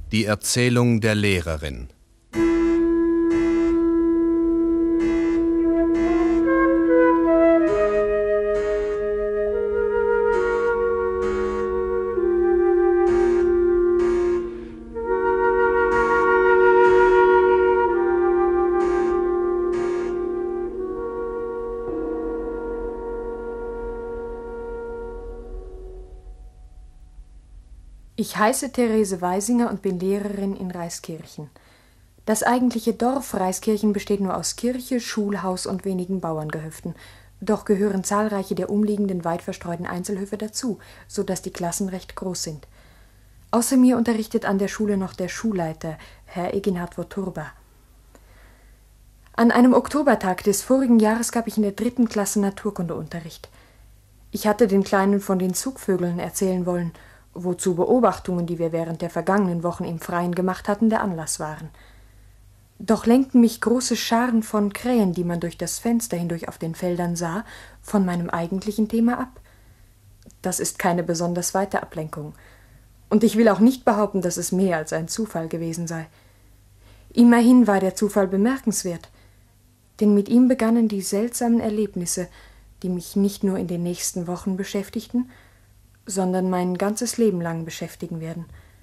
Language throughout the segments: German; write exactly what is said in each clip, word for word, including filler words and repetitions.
Die Erzählung der Lehrerin. Ich heiße Therese Weisinger und bin Lehrerin in Reiskirchen. Das eigentliche Dorf Reiskirchen besteht nur aus Kirche, Schulhaus und wenigen Bauerngehöften. Doch gehören zahlreiche der umliegenden, weit verstreuten Einzelhöfe dazu, so dass die Klassen recht groß sind. Außer mir unterrichtet an der Schule noch der Schulleiter, Herr Eginhard Woturba. An einem Oktobertag des vorigen Jahres gab ich in der dritten Klasse Naturkundeunterricht. Ich hatte den Kleinen von den Zugvögeln erzählen wollen, wozu Beobachtungen, die wir während der vergangenen Wochen im Freien gemacht hatten, der Anlass waren. Doch lenkten mich große Scharen von Krähen, die man durch das Fenster hindurch auf den Feldern sah, von meinem eigentlichen Thema ab. Das ist keine besonders weite Ablenkung. Und ich will auch nicht behaupten, dass es mehr als ein Zufall gewesen sei. Immerhin war der Zufall bemerkenswert, denn mit ihm begannen die seltsamen Erlebnisse, die mich nicht nur in den nächsten Wochen beschäftigten, sondern mein ganzes Leben lang beschäftigen werden.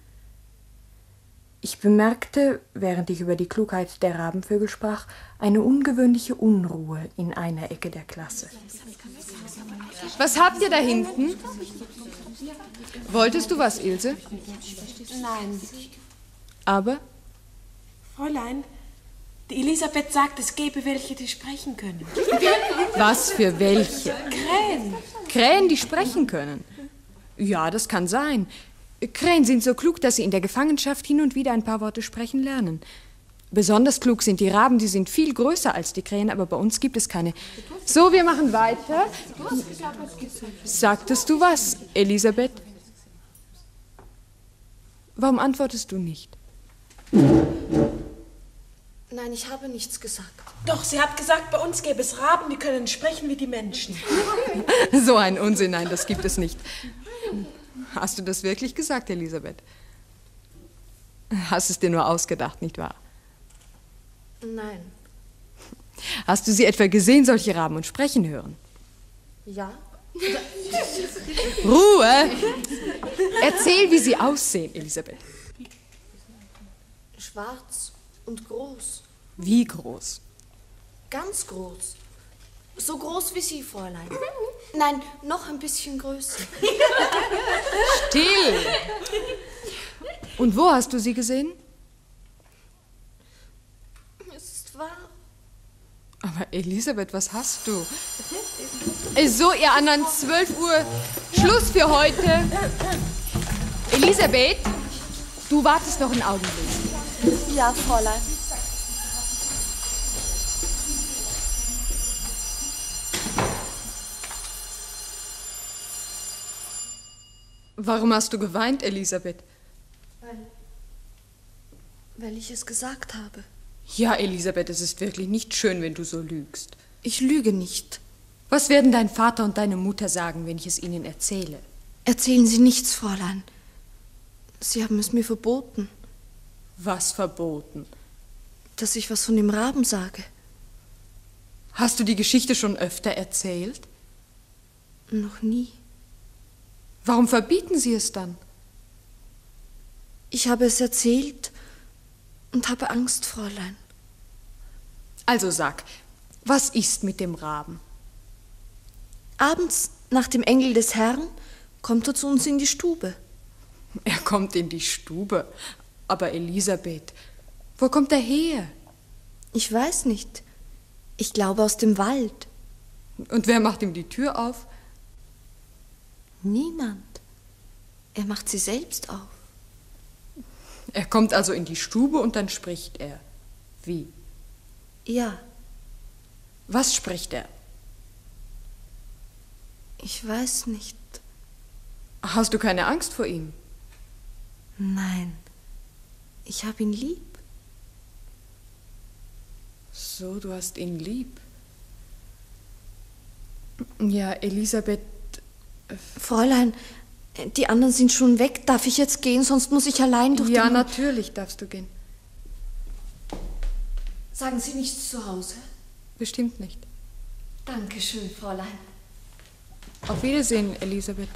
Ich bemerkte, während ich über die Klugheit der Rabenvögel sprach, eine ungewöhnliche Unruhe in einer Ecke der Klasse. Was habt ihr da hinten? Wolltest du was, Ilse? Nein. Aber? Fräulein, die Elisabeth sagt, es gäbe welche, die sprechen können. Was für welche? Krähen. Krähen, die sprechen können? Ja, das kann sein. Krähen sind so klug, dass sie in der Gefangenschaft hin und wieder ein paar Worte sprechen lernen. Besonders klug sind die Raben, die sind viel größer als die Krähen, aber bei uns gibt es keine. So, wir machen weiter. Sagtest du was, Elisabeth? Warum antwortest du nicht? Nein, ich habe nichts gesagt. Doch, sie hat gesagt, bei uns gäbe es Raben, die können sprechen wie die Menschen. So ein Unsinn, nein, das gibt es nicht. Hast du das wirklich gesagt, Elisabeth? Hast es dir nur ausgedacht, nicht wahr? Nein. Hast du sie etwa gesehen, solche Raben, und sprechen hören? Ja. Ruhe! Erzähl, wie sie aussehen, Elisabeth. Schwarz und groß. Wie groß? Ganz groß. So groß wie Sie, Fräulein. Nein, noch ein bisschen größer. Still! Und wo hast du sie gesehen? Es ist wahr. Aber Elisabeth, was hast du? So, ihr anderen, zwölf Uhr, Schluss für heute. Elisabeth, du wartest noch einen Augenblick. Ja, Fräulein. Warum hast du geweint, Elisabeth? Weil, weil ich es gesagt habe. Ja, Elisabeth, es ist wirklich nicht schön, wenn du so lügst. Ich lüge nicht. Was werden dein Vater und deine Mutter sagen, wenn ich es ihnen erzähle? Erzählen Sie nichts, Fräulein. Sie haben es mir verboten. Was verboten? Dass ich was von dem Raben sage. Hast du die Geschichte schon öfter erzählt? Noch nie. Warum verbieten sie es dann? Ich habe es erzählt und habe Angst, Fräulein. Also sag, was ist mit dem Raben? Abends, nach dem Engel des Herrn, kommt er zu uns in die Stube. Er kommt in die Stube. Aber Elisabeth, wo kommt er her? Ich weiß nicht. Ich glaube aus dem Wald. Und wer macht ihm die Tür auf? Niemand. Er macht sie selbst auf. Er kommt also in die Stube und dann spricht er. Wie? Ja. Was spricht er? Ich weiß nicht. Hast du keine Angst vor ihm? Nein. Ich habe ihn lieb. So, du hast ihn lieb. Ja, Elisabeth... Fräulein, Die anderen sind schon weg. Darf ich jetzt gehen? Sonst muss ich allein durch Ja, den... natürlich darfst du gehen. Sagen Sie nichts zu Hause? Bestimmt nicht. Dankeschön, Fräulein. Auf Wiedersehen, Elisabeth.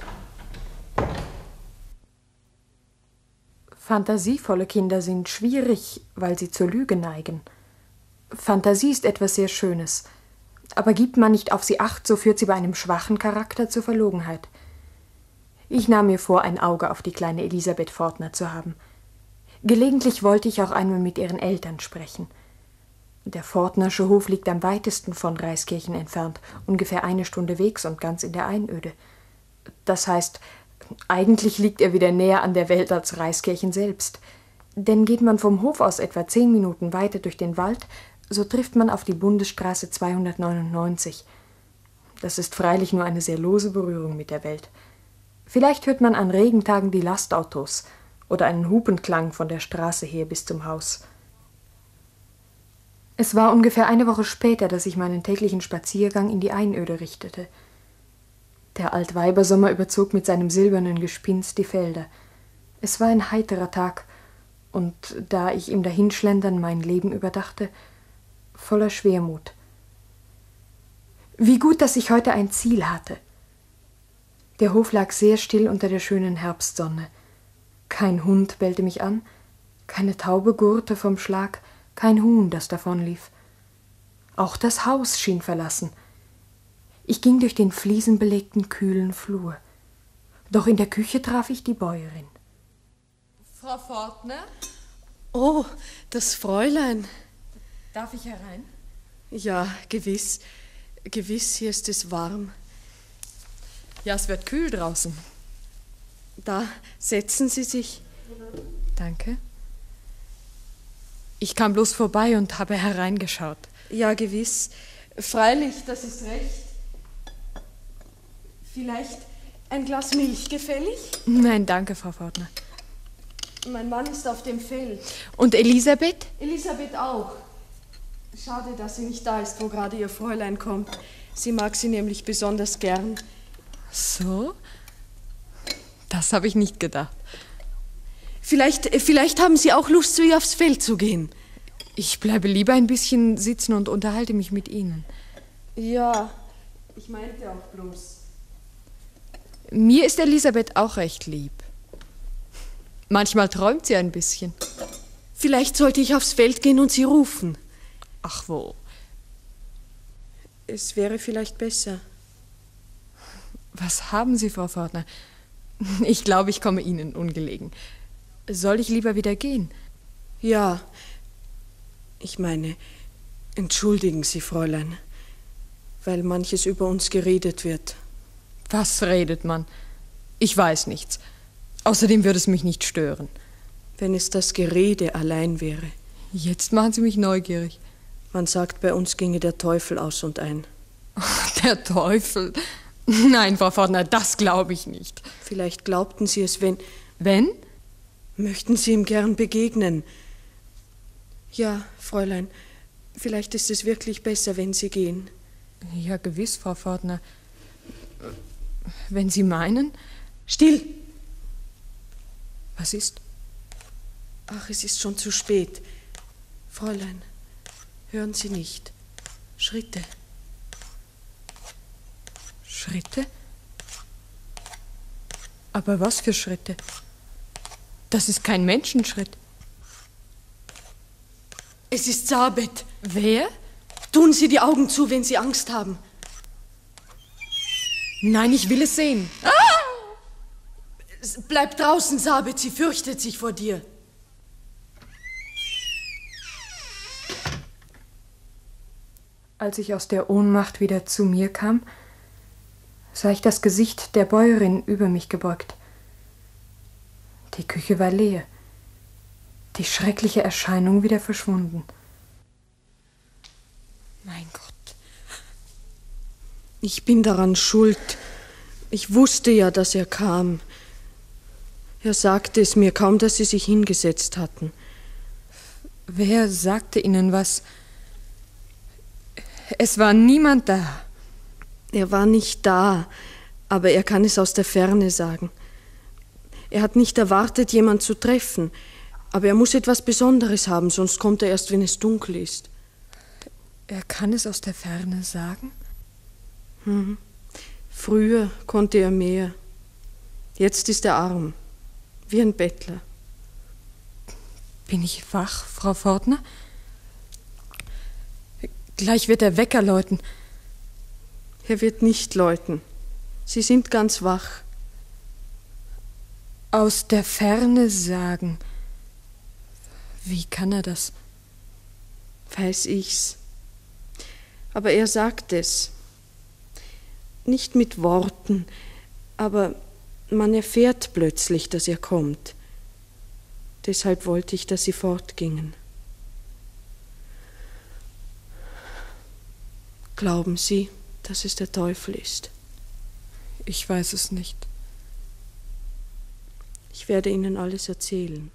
Fantasievolle Kinder sind schwierig, weil sie zur Lüge neigen. Fantasie ist etwas sehr Schönes, aber gibt man nicht auf sie Acht, so führt sie bei einem schwachen Charakter zur Verlogenheit. Ich nahm mir vor, ein Auge auf die kleine Elisabeth Fortner zu haben. Gelegentlich wollte ich auch einmal mit ihren Eltern sprechen. Der Fortnersche Hof liegt am weitesten von Reiskirchen entfernt, ungefähr eine Stunde Wegs und ganz in der Einöde. Das heißt, eigentlich liegt er wieder näher an der Welt als Reiskirchen selbst. Denn geht man vom Hof aus etwa zehn Minuten weiter durch den Wald, so trifft man auf die Bundesstraße zweihundertneunundneunzig. Das ist freilich nur eine sehr lose Berührung mit der Welt. Vielleicht hört man an Regentagen die Lastautos oder einen Hupenklang von der Straße her bis zum Haus. Es war ungefähr eine Woche später, dass ich meinen täglichen Spaziergang in die Einöde richtete. Der Altweibersommer überzog mit seinem silbernen Gespinst die Felder. Es war ein heiterer Tag, und da ich im Dahinschlendern mein Leben überdachte, voller Schwermut. Wie gut, dass ich heute ein Ziel hatte. Der Hof lag sehr still unter der schönen Herbstsonne. Kein Hund bellte mich an, keine Taube gurrte vom Schlag, kein Huhn, das davonlief. Auch das Haus schien verlassen. Ich ging durch den fliesenbelegten, kühlen Flur. Doch in der Küche traf ich die Bäuerin. Frau Fortner? Oh, das Fräulein. Darf ich herein? Ja, gewiss. Gewiss, hier ist es warm. Ja, es wird kühl draußen. Da setzen Sie sich. Danke. Ich kam bloß vorbei und habe hereingeschaut. Ja, gewiss. Freilich, das ist recht. Vielleicht ein Glas Milch gefällig? Nein, danke, Frau Fortner. Mein Mann ist auf dem Feld. Und Elisabeth? Elisabeth auch. Schade, dass sie nicht da ist, wo gerade ihr Fräulein kommt. Sie mag sie nämlich besonders gern. So? Das habe ich nicht gedacht. Vielleicht, vielleicht haben Sie auch Lust, zu ihr aufs Feld zu gehen. Ich bleibe lieber ein bisschen sitzen und unterhalte mich mit Ihnen. Ja, ich meinte auch bloß. Mir ist Elisabeth auch recht lieb. Manchmal träumt sie ein bisschen. Vielleicht sollte ich aufs Feld gehen und sie rufen. Ach wo. Es wäre vielleicht besser. Was haben Sie, Frau Fortner? Ich glaube, ich komme Ihnen ungelegen. Soll ich lieber wieder gehen? Ja. Ich meine, entschuldigen Sie, Fräulein, weil manches über uns geredet wird. Was redet man? Ich weiß nichts. Außerdem würde es mich nicht stören. Wenn es das Gerede allein wäre. Jetzt machen Sie mich neugierig. Man sagt, bei uns ginge der Teufel aus und ein. Der Teufel? Nein, Frau Fortner, das glaube ich nicht. Vielleicht glaubten Sie es, wenn... Wenn? Möchten Sie ihm gern begegnen? Ja, Fräulein, vielleicht ist es wirklich besser, wenn Sie gehen. Ja, gewiss, Frau Fortner. Wenn Sie meinen... Still! Was ist? Ach, es ist schon zu spät. Fräulein, hören Sie nicht. Schritte. Schritte? Aber was für Schritte? Das ist kein Menschenschritt. Es ist Sabet. Wer? Tun Sie die Augen zu, wenn Sie Angst haben. Nein, ich will es sehen. Ah! Bleib draußen, Sabet, sie fürchtet sich vor dir. Als ich aus der Ohnmacht wieder zu mir kam, sah ich das Gesicht der Bäuerin über mich gebeugt. Die Küche war leer, die schreckliche Erscheinung wieder verschwunden. Mein Gott. Ich bin daran schuld. Ich wusste ja, dass er kam. Er sagte es mir kaum, dass Sie sich hingesetzt hatten. Wer sagte Ihnen was? Es war niemand da. Er war nicht da, aber er kann es aus der Ferne sagen. Er hat nicht erwartet, jemand zu treffen. Aber er muss etwas Besonderes haben, sonst kommt er erst, wenn es dunkel ist. Er kann es aus der Ferne sagen? Mhm. Früher konnte er mehr. Jetzt ist er arm, wie ein Bettler. Bin ich wach, Frau Fortner? Gleich wird der Wecker läuten. Er wird nicht läuten. Sie sind ganz wach. Aus der Ferne sagen. Wie kann er das? Weiß ich's. Aber er sagt es. Nicht mit Worten, aber man erfährt plötzlich, dass er kommt. Deshalb wollte ich, dass Sie fortgingen. Glauben Sie, dass es der Teufel ist? Ich weiß es nicht. Ich werde Ihnen alles erzählen.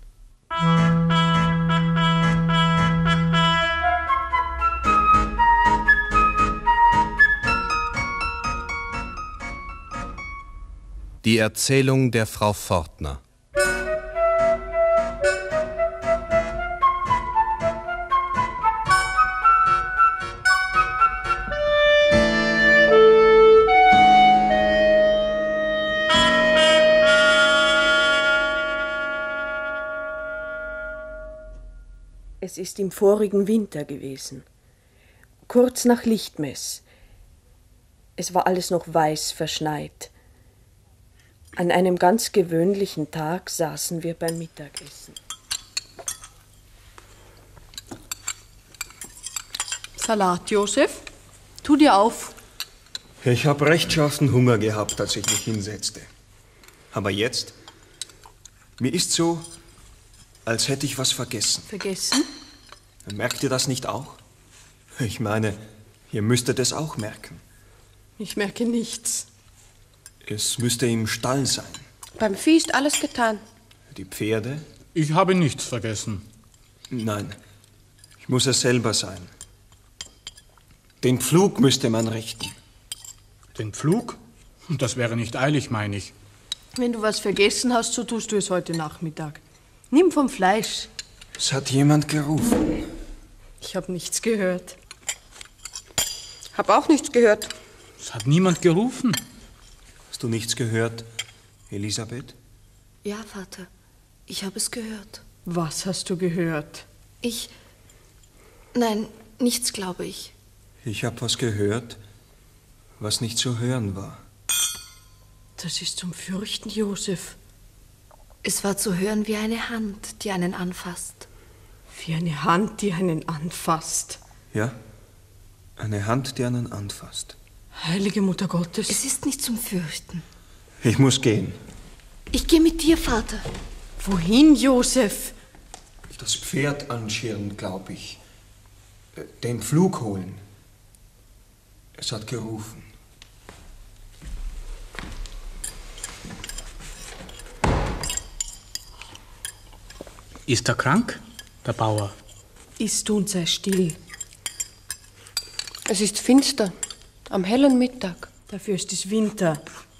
Die Erzählung der Frau Fortner. Es ist im vorigen Winter gewesen, kurz nach Lichtmess. Es war alles noch weiß verschneit. An einem ganz gewöhnlichen Tag saßen wir beim Mittagessen. Salat, Josef. Tu dir auf. Ich habe rechtschaffen Hunger gehabt, als ich mich hinsetzte. Aber jetzt, mir ist so, als hätte ich was vergessen. Vergessen? Merkt ihr das nicht auch? Ich meine, ihr müsstet es auch merken. Ich merke nichts. Es müsste im Stall sein. Beim Vieh ist alles getan. Die Pferde? Ich habe nichts vergessen. Nein, ich muss es selber sein. Den Pflug müsste man richten. Den Pflug? Das wäre nicht eilig, meine ich. Wenn du was vergessen hast, so tust du es heute Nachmittag. Nimm vom Fleisch. Es hat jemand gerufen. Ich habe nichts gehört. Hab auch nichts gehört. Es hat niemand gerufen. Hast du nichts gehört, Elisabeth? Ja, Vater, ich habe es gehört. Was hast du gehört? Ich... Nein, nichts, glaube ich. Ich habe was gehört, was nicht zu hören war. Das ist zum Fürchten, Josef. Es war zu hören wie eine Hand, die einen anfasst. Wie eine Hand, die einen anfasst. Ja, eine Hand, die einen anfasst. Heilige Mutter Gottes. Es ist nicht zum Fürchten. Ich muss gehen. Ich gehe mit dir, Vater. Wohin, Josef? Das Pferd anschirren, glaube ich. Den Pflug holen. Es hat gerufen. Ist er krank, der Bauer? Iss du und sei still. Es ist finster, am hellen Mittag. Dafür ist es Winter.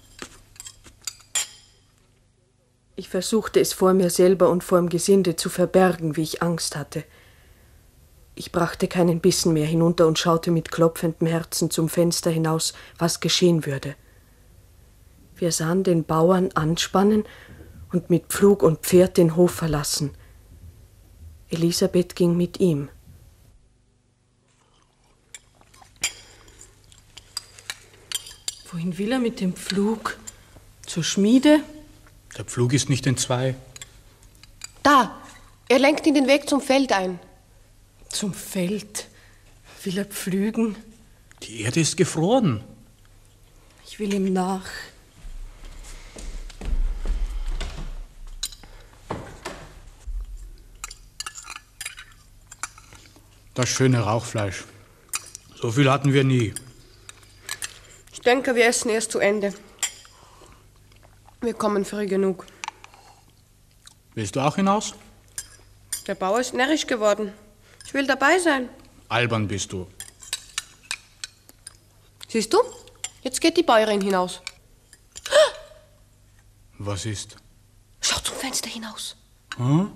Ich versuchte es vor mir selber und vor dem Gesinde zu verbergen, wie ich Angst hatte. Ich brachte keinen Bissen mehr hinunter und schaute mit klopfendem Herzen zum Fenster hinaus, was geschehen würde. Wir sahen den Bauern anspannen und mit Pflug und Pferd den Hof verlassen. Elisabeth ging mit ihm. Wohin will er mit dem Pflug? Zur Schmiede? Der Pflug ist nicht in zwei. Da, er lenkt in den Weg zum Feld ein. Zum Feld? Will er pflügen? Die Erde ist gefroren. Ich will ihm nach. Das schöne Rauchfleisch. So viel hatten wir nie. Ich denke, wir essen erst zu Ende. Wir kommen früh genug. Willst du auch hinaus? Der Bauer ist närrisch geworden. Ich will dabei sein. Albern bist du. Siehst du? Jetzt geht die Bäuerin hinaus. Was ist? Schau zum Fenster hinaus. Hm?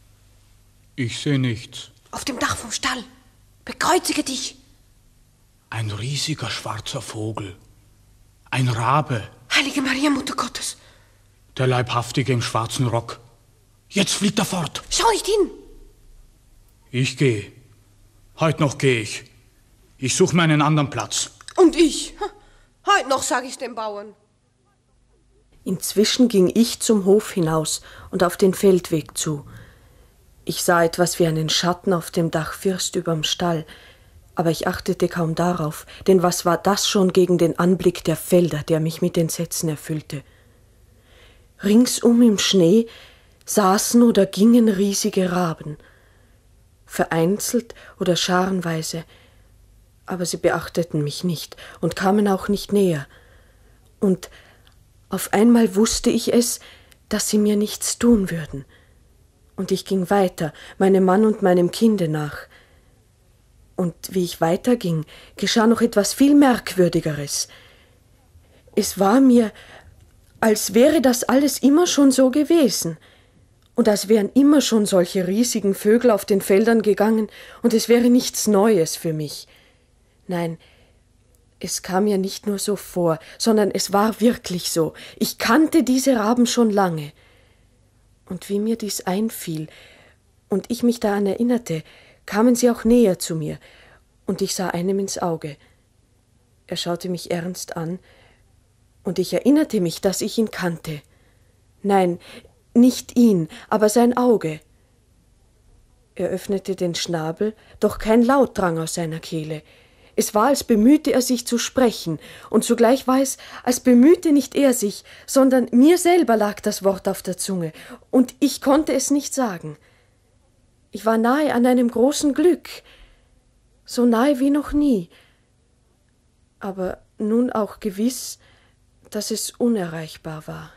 Ich sehe nichts. Auf dem Dach vom Stall. Bekreuzige dich. Ein riesiger schwarzer Vogel. Ein Rabe. Heilige Maria, Mutter Gottes. Der Leibhaftige im schwarzen Rock. Jetzt fliegt er fort. Schau nicht hin. Ich gehe. Heute noch gehe ich. Ich suche mir einen anderen Platz. Und ich. Heute noch sage ich den Bauern. Inzwischen ging ich zum Hof hinaus und auf den Feldweg zu. Ich sah etwas wie einen Schatten auf dem Dach first überm Stall, aber ich achtete kaum darauf, denn was war das schon gegen den Anblick der Felder, der mich mit Entsetzen erfüllte. Ringsum im Schnee saßen oder gingen riesige Raben, vereinzelt oder scharenweise, aber sie beachteten mich nicht und kamen auch nicht näher. Und auf einmal wusste ich es, dass sie mir nichts tun würden. Und ich ging weiter, meinem Mann und meinem Kinde nach. Und wie ich weiterging, geschah noch etwas viel Merkwürdigeres. Es war mir, als wäre das alles immer schon so gewesen. Und als wären immer schon solche riesigen Vögel auf den Feldern gegangen, und es wäre nichts Neues für mich. Nein, es kam mir nicht nur so vor, sondern es war wirklich so. Ich kannte diese Raben schon lange. Und wie mir dies einfiel und ich mich daran erinnerte, kamen sie auch näher zu mir, und ich sah einem ins Auge. Er schaute mich ernst an, und ich erinnerte mich, dass ich ihn kannte. Nein, nicht ihn, aber sein Auge. Er öffnete den Schnabel, doch kein Laut drang aus seiner Kehle. Es war, als bemühte er sich zu sprechen, und zugleich war es, als bemühte nicht er sich, sondern mir selber lag das Wort auf der Zunge, und ich konnte es nicht sagen. Ich war nahe an einem großen Glück, so nahe wie noch nie, aber nun auch gewiss, dass es unerreichbar war.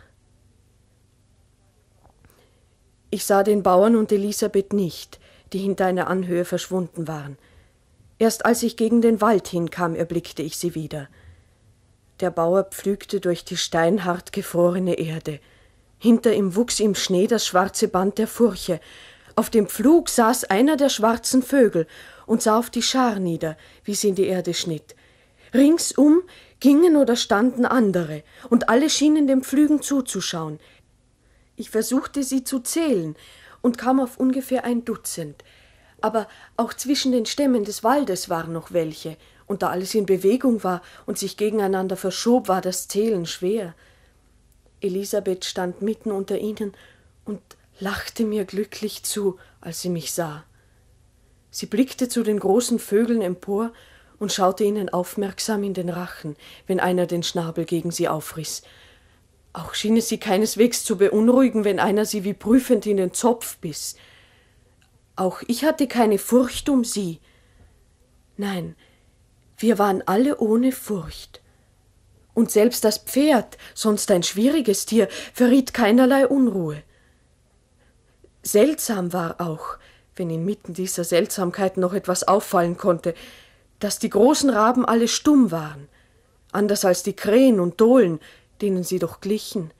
Ich sah den Bauern und Elisabeth nicht, die hinter einer Anhöhe verschwunden waren. Erst als ich gegen den Wald hinkam, erblickte ich sie wieder. Der Bauer pflügte durch die steinhart gefrorene Erde. Hinter ihm wuchs im Schnee das schwarze Band der Furche. Auf dem Pflug saß einer der schwarzen Vögel und sah auf die Schar nieder, wie sie in die Erde schnitt. Ringsum gingen oder standen andere, und alle schienen dem Pflügen zuzuschauen. Ich versuchte, sie zu zählen, und kam auf ungefähr ein Dutzend. Aber auch zwischen den Stämmen des Waldes waren noch welche, und da alles in Bewegung war und sich gegeneinander verschob, war das Zählen schwer. Elisabeth stand mitten unter ihnen und lachte mir glücklich zu, als sie mich sah. Sie blickte zu den großen Vögeln empor und schaute ihnen aufmerksam in den Rachen, wenn einer den Schnabel gegen sie aufriss. Auch schien es sie keineswegs zu beunruhigen, wenn einer sie wie prüfend in den Zopf biss. Auch ich hatte keine Furcht um sie. Nein, wir waren alle ohne Furcht. Und selbst das Pferd, sonst ein schwieriges Tier, verriet keinerlei Unruhe. Seltsam war auch, wenn inmitten dieser Seltsamkeit noch etwas auffallen konnte, dass die großen Raben alle stumm waren, anders als die Krähen und Dohlen, denen sie doch glichen.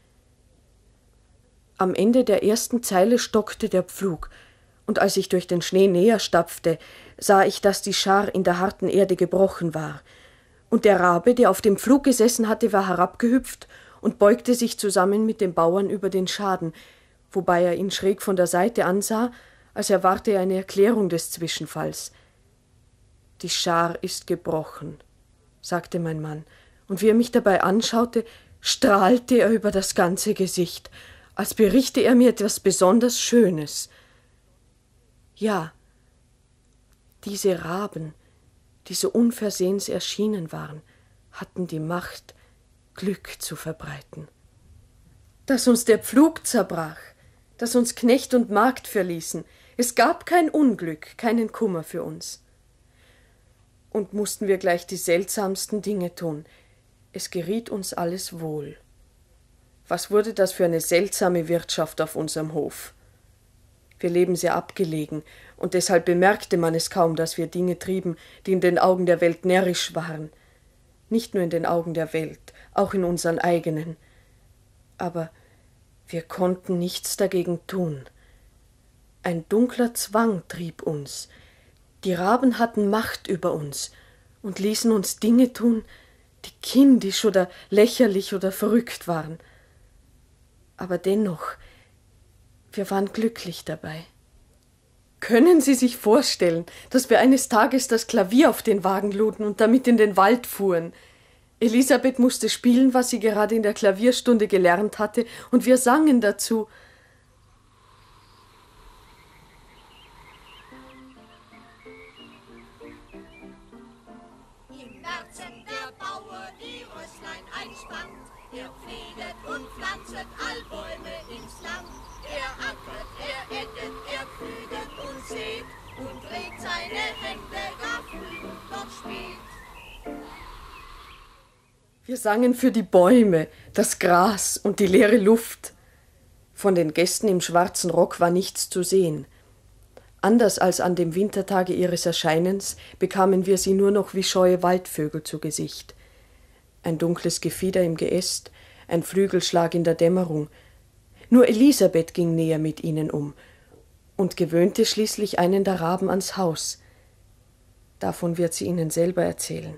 Am Ende der ersten Zeile stockte der Pflug, und als ich durch den Schnee näher stapfte, sah ich, dass die Schar in der harten Erde gebrochen war, und der Rabe, der auf dem Pflug gesessen hatte, war herabgehüpft und beugte sich zusammen mit dem Bauern über den Schaden, wobei er ihn schräg von der Seite ansah, als erwarte er eine Erklärung des Zwischenfalls. »Die Schar ist gebrochen«, sagte mein Mann, und wie er mich dabei anschaute, strahlte er über das ganze Gesicht, als berichte er mir etwas besonders Schönes. Ja, diese Raben, die so unversehens erschienen waren, hatten die Macht, Glück zu verbreiten. Dass uns der Pflug zerbrach, dass uns Knecht und Magd verließen, es gab kein Unglück, keinen Kummer für uns. Und mussten wir gleich die seltsamsten Dinge tun, es geriet uns alles wohl. Was wurde das für eine seltsame Wirtschaft auf unserem Hof? Wir leben sehr abgelegen, und deshalb bemerkte man es kaum, dass wir Dinge trieben, die in den Augen der Welt närrisch waren. Nicht nur in den Augen der Welt, auch in unseren eigenen. Aber Wir konnten nichts dagegen tun. Ein dunkler Zwang trieb uns. Die Raben hatten Macht über uns und ließen uns Dinge tun, die kindisch oder lächerlich oder verrückt waren. Aber dennoch, wir waren glücklich dabei. Können Sie sich vorstellen, dass wir eines Tages das Klavier auf den Wagen luden und damit in den Wald fuhren? Elisabeth musste spielen, was sie gerade in der Klavierstunde gelernt hatte, und wir sangen dazu. Im Märzen der Bauer die Rösslein einspannt, er pfleget und pflanzet all Bäume ins Land. Er ackert, er ecket, er pflüget und sät und dreht seine Hände gar früh und noch spät. Wir sangen für die Bäume, das Gras und die leere Luft. Von den Gästen im schwarzen Rock war nichts zu sehen. Anders als an dem Wintertage ihres Erscheinens bekamen wir sie nur noch wie scheue Waldvögel zu Gesicht. Ein dunkles Gefieder im Geäst, ein Flügelschlag in der Dämmerung. Nur Elisabeth ging näher mit ihnen um und gewöhnte schließlich einen der Raben ans Haus. Davon wird sie Ihnen selber erzählen.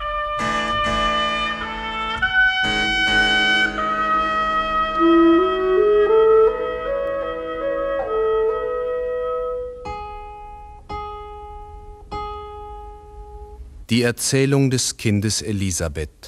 Die Erzählung des Kindes Elisabeth.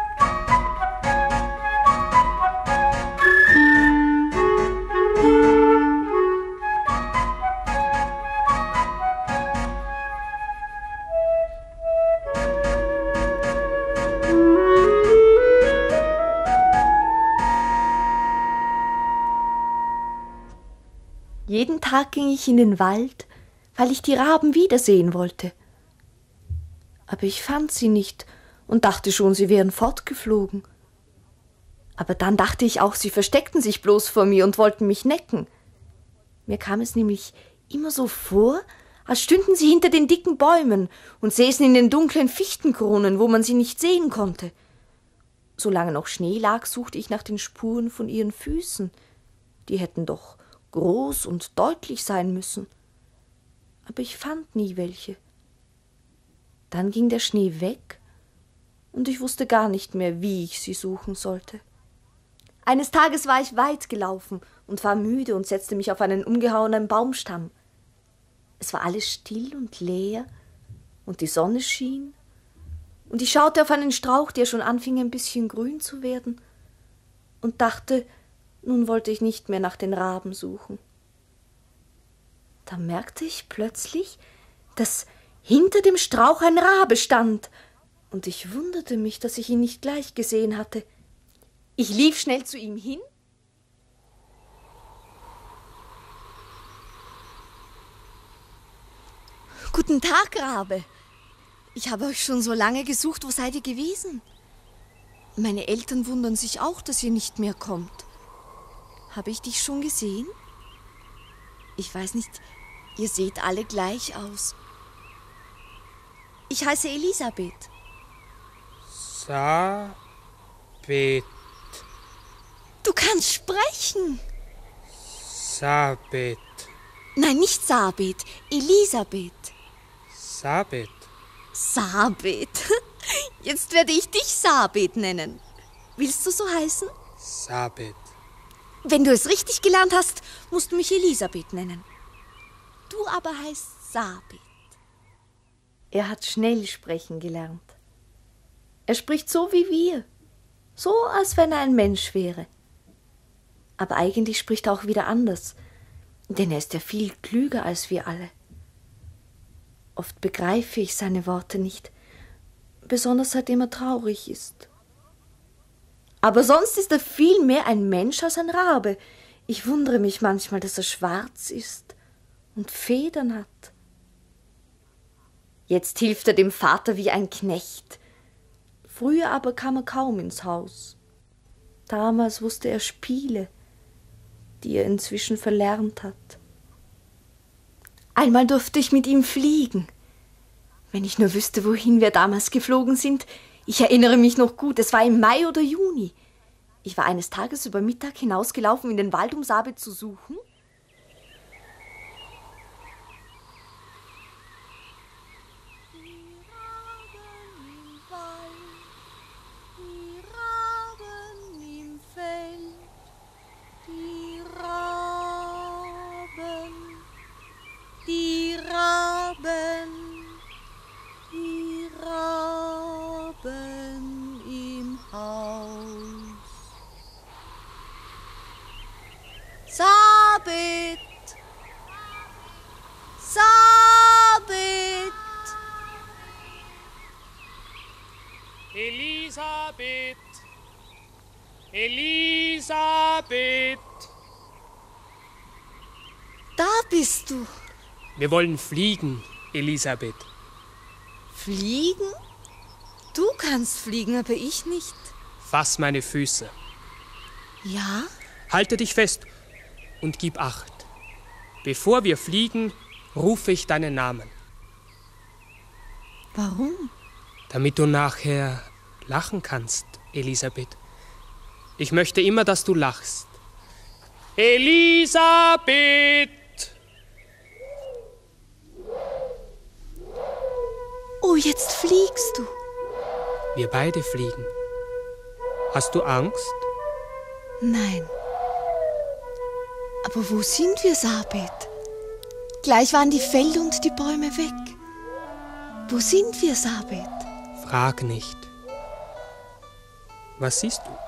Jeden Tag ging ich in den Wald, weil ich die Raben wiedersehen wollte. Aber ich fand sie nicht und dachte schon, sie wären fortgeflogen. Aber dann dachte ich auch, sie versteckten sich bloß vor mir und wollten mich necken. Mir kam es nämlich immer so vor, als stünden sie hinter den dicken Bäumen und säßen in den dunklen Fichtenkronen, wo man sie nicht sehen konnte. Solange noch Schnee lag, suchte ich nach den Spuren von ihren Füßen. Die hätten doch groß und deutlich sein müssen. Aber ich fand nie welche. Dann ging der Schnee weg, und ich wusste gar nicht mehr, wie ich sie suchen sollte. Eines Tages war ich weit gelaufen und war müde und setzte mich auf einen umgehauenen Baumstamm. Es war alles still und leer, und die Sonne schien, und ich schaute auf einen Strauch, der schon anfing, ein bisschen grün zu werden, und dachte, nun wollte ich nicht mehr nach den Raben suchen. Da merkte ich plötzlich, dass hinter dem Strauch ein Rabe stand, und ich wunderte mich, dass ich ihn nicht gleich gesehen hatte. Ich lief schnell zu ihm hin. »Guten Tag, Rabe. Ich habe euch schon so lange gesucht. Wo seid ihr gewesen? Meine Eltern wundern sich auch, dass ihr nicht mehr kommt. Habe ich dich schon gesehen? Ich weiß nicht, ihr seht alle gleich aus. Ich heiße Elisabeth.« Sabeth. Du kannst sprechen. Sabeth. Nein, nicht Sabeth, Elisabeth. Sabeth. Sabeth. Jetzt werde ich dich Sabeth nennen. Willst du so heißen? Sabeth. Wenn du es richtig gelernt hast, musst du mich Elisabeth nennen. Du aber heißt Sabeth. Er hat schnell sprechen gelernt. Er spricht so wie wir, so als wenn er ein Mensch wäre. Aber eigentlich spricht er auch wieder anders, denn er ist ja viel klüger als wir alle. Oft begreife ich seine Worte nicht, besonders seitdem er traurig ist. Aber sonst ist er viel mehr ein Mensch als ein Rabe. Ich wundere mich manchmal, dass er schwarz ist und Federn hat. Jetzt hilft er dem Vater wie ein Knecht. Früher aber kam er kaum ins Haus. Damals wusste er Spiele, die er inzwischen verlernt hat. Einmal durfte ich mit ihm fliegen. Wenn ich nur wüsste, wohin wir damals geflogen sind. Ich erinnere mich noch gut, es war im Mai oder Juni. Ich war eines Tages über Mittag hinausgelaufen in den Wald, um Sabet zu suchen. Die Raben, die Raben im Haus. Sabet, Sabet. Elisabeth, Elisabeth. Da bist du. Wir wollen fliegen, Elisabeth. Fliegen? Du kannst fliegen, aber ich nicht. Fass meine Füße. Ja? Halte dich fest und gib Acht. Bevor wir fliegen, rufe ich deinen Namen. Warum? Damit du nachher lachen kannst, Elisabeth. Ich möchte immer, dass du lachst. Elisabeth! Oh, jetzt fliegst du. Wir beide fliegen. Hast du Angst? Nein. Aber wo sind wir, Sabet? Gleich waren die Felder und die Bäume weg. Wo sind wir, Sabet? Frag nicht. Was siehst du?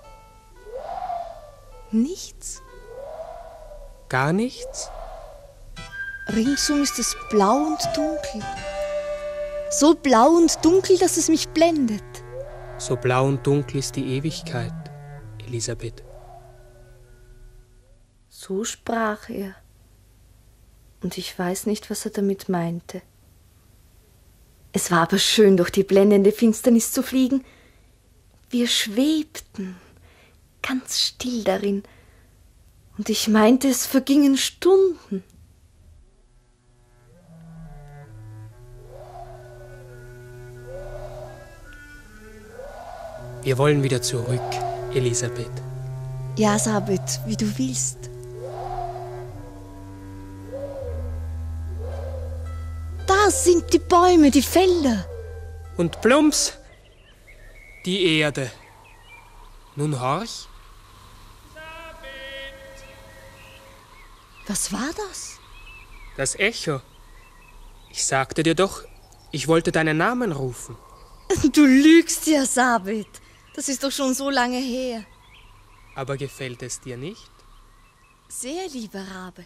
Nichts. Gar nichts? Ringsum ist es blau und dunkel. So blau und dunkel, dass es mich blendet. So blau und dunkel ist die Ewigkeit, Elisabeth. So sprach er. Und ich weiß nicht, was er damit meinte. Es war aber schön, durch die blendende Finsternis zu fliegen. Wir schwebten, ganz still darin. Und ich meinte, es vergingen Stunden. Wir wollen wieder zurück, Elisabeth. Ja, Sabet, wie du willst. Da sind die Bäume, die Felder. Und plumps, die Erde. Nun horch. Was war das? Das Echo. Ich sagte dir doch, ich wollte deinen Namen rufen. Du lügst ja, Sabet. Das ist doch schon so lange her. Aber gefällt es dir nicht? Sehr, lieber Rabe.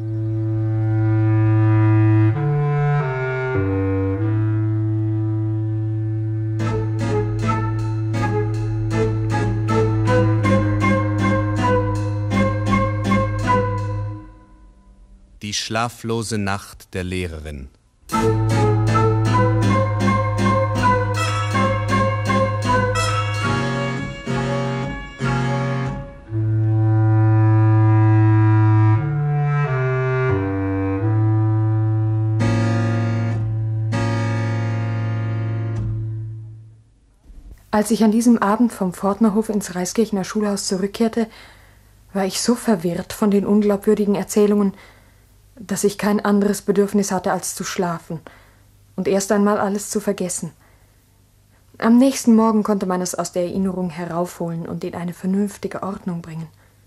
Die schlaflose Nacht der Lehrerin. Als ich an diesem Abend vom Pfortnerhof ins Reiskirchener Schulhaus zurückkehrte, war ich so verwirrt von den unglaubwürdigen Erzählungen, dass ich kein anderes Bedürfnis hatte, als zu schlafen und erst einmal alles zu vergessen. Am nächsten Morgen konnte man es aus der Erinnerung heraufholen und in eine vernünftige Ordnung bringen.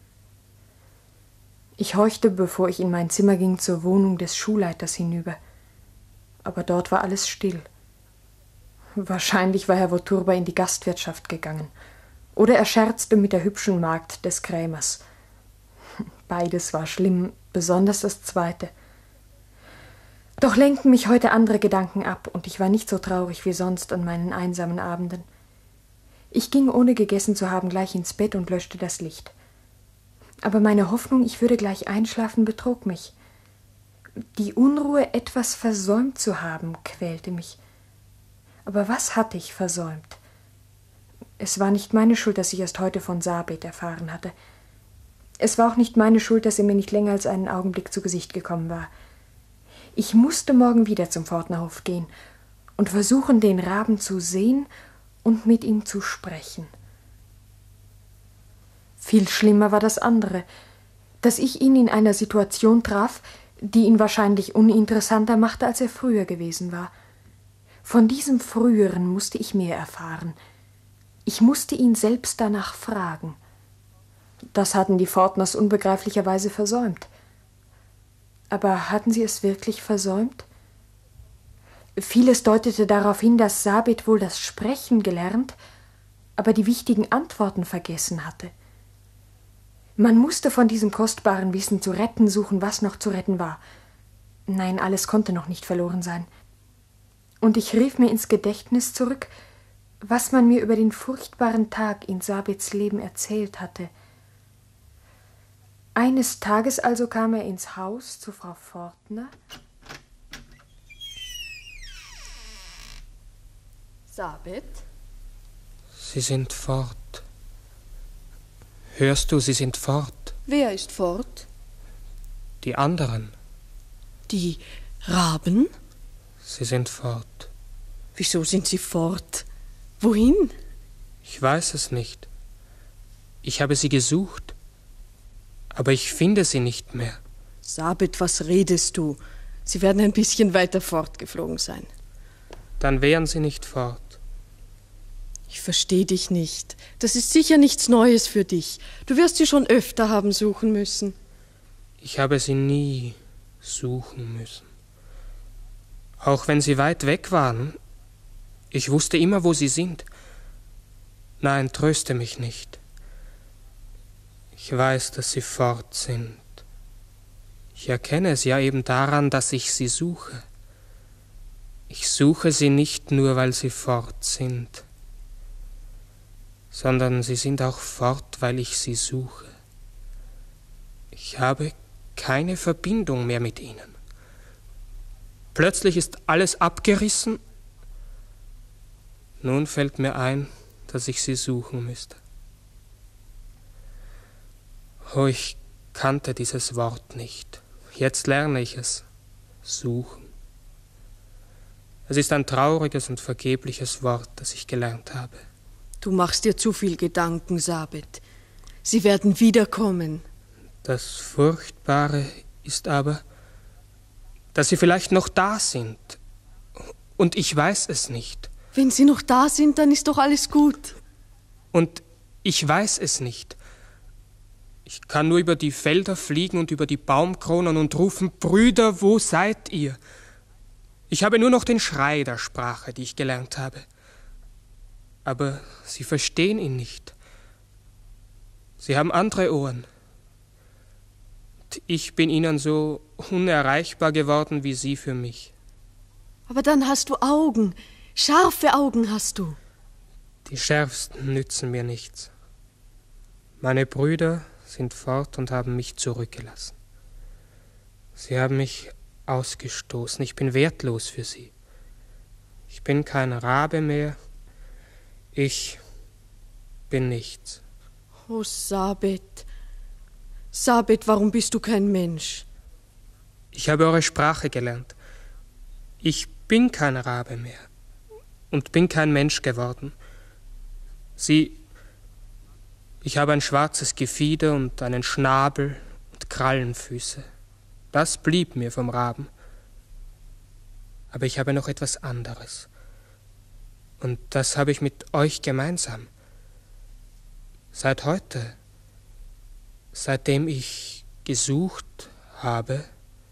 Ich horchte, bevor ich in mein Zimmer ging, zur Wohnung des Schulleiters hinüber. Aber dort war alles still. Wahrscheinlich war Herr Woturba in die Gastwirtschaft gegangen. Oder er scherzte mit der hübschen Magd des Krämers. Beides war schlimm, besonders das Zweite. Doch lenkten mich heute andere Gedanken ab, und ich war nicht so traurig wie sonst an meinen einsamen Abenden. Ich ging, ohne gegessen zu haben, gleich ins Bett und löschte das Licht. Aber meine Hoffnung, ich würde gleich einschlafen, betrog mich. Die Unruhe, etwas versäumt zu haben, quälte mich. Aber was hatte ich versäumt? Es war nicht meine Schuld, dass ich erst heute von Sabet erfahren hatte. Es war auch nicht meine Schuld, dass er mir nicht länger als einen Augenblick zu Gesicht gekommen war. Ich musste morgen wieder zum Pfortnerhof gehen und versuchen, den Raben zu sehen und mit ihm zu sprechen. Viel schlimmer war das andere, dass ich ihn in einer Situation traf, die ihn wahrscheinlich uninteressanter machte, als er früher gewesen war. Von diesem Früheren musste ich mehr erfahren. Ich musste ihn selbst danach fragen. Das hatten die Fortners unbegreiflicherweise versäumt. Aber hatten sie es wirklich versäumt? Vieles deutete darauf hin, dass Sabit wohl das Sprechen gelernt, aber die wichtigen Antworten vergessen hatte. Man musste von diesem kostbaren Wissen zu retten suchen, was noch zu retten war. Nein, alles konnte noch nicht verloren sein. Und ich rief mir ins Gedächtnis zurück, was man mir über den furchtbaren Tag in Sabits Leben erzählt hatte. Eines Tages also kam er ins Haus zu Frau Fortner. Sabit? Sie sind fort. Hörst du, sie sind fort. Wer ist fort? Die anderen. Die Raben? Sie sind fort. Wieso sind sie fort? Wohin? Ich weiß es nicht. Ich habe sie gesucht, aber ich finde sie nicht mehr. Sabit, was redest du? Sie werden ein bisschen weiter fortgeflogen sein. Dann wären sie nicht fort. Ich verstehe dich nicht. Das ist sicher nichts Neues für dich. Du wirst sie schon öfter haben suchen müssen. Ich habe sie nie suchen müssen. Auch wenn sie weit weg waren, ich wusste immer, wo sie sind. Nein, tröste mich nicht. Ich weiß, dass sie fort sind. Ich erkenne es ja eben daran, dass ich sie suche. Ich suche sie nicht nur, weil sie fort sind, sondern sie sind auch fort, weil ich sie suche. Ich habe keine Verbindung mehr mit ihnen. Plötzlich ist alles abgerissen. Nun fällt mir ein, dass ich sie suchen müsste. Oh, ich kannte dieses Wort nicht. Jetzt lerne ich es. Suchen. Es ist ein trauriges und vergebliches Wort, das ich gelernt habe. Du machst dir zu viel Gedanken, Sabit. Sie werden wiederkommen. Das Furchtbare ist aber, dass sie vielleicht noch da sind. Und ich weiß es nicht. Wenn sie noch da sind, dann ist doch alles gut. Und ich weiß es nicht. Ich kann nur über die Felder fliegen und über die Baumkronen und rufen, Brüder, wo seid ihr? Ich habe nur noch den Schrei der Sprache, die ich gelernt habe. Aber sie verstehen ihn nicht. Sie haben andere Ohren. Und ich bin ihnen so unerreichbar geworden wie sie für mich. Aber dann hast du Augen. Scharfe Augen hast du. Die schärfsten nützen mir nichts. Meine Brüder sind fort und haben mich zurückgelassen. Sie haben mich ausgestoßen. Ich bin wertlos für sie. Ich bin kein Rabe mehr. Ich bin nichts. Oh, Sabit. Sabit, warum bist du kein Mensch? Ich habe eure Sprache gelernt. Ich bin kein Rabe mehr und bin kein Mensch geworden. Sie, ich habe ein schwarzes Gefieder und einen Schnabel und Krallenfüße. Das blieb mir vom Raben. Aber ich habe noch etwas anderes. Und das habe ich mit euch gemeinsam. Seit heute, seitdem ich gesucht habe,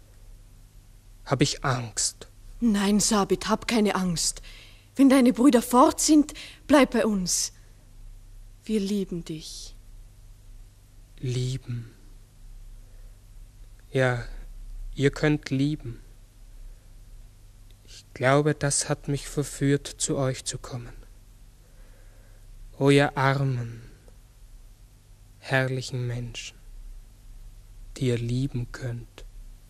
habe ich Angst. Nein, Sabit, hab keine Angst. Wenn deine Brüder fort sind, bleib bei uns. Wir lieben dich. Lieben. Ja, ihr könnt lieben. Ich glaube, das hat mich verführt, zu euch zu kommen. O ihr armen, herrlichen Menschen, die ihr lieben könnt.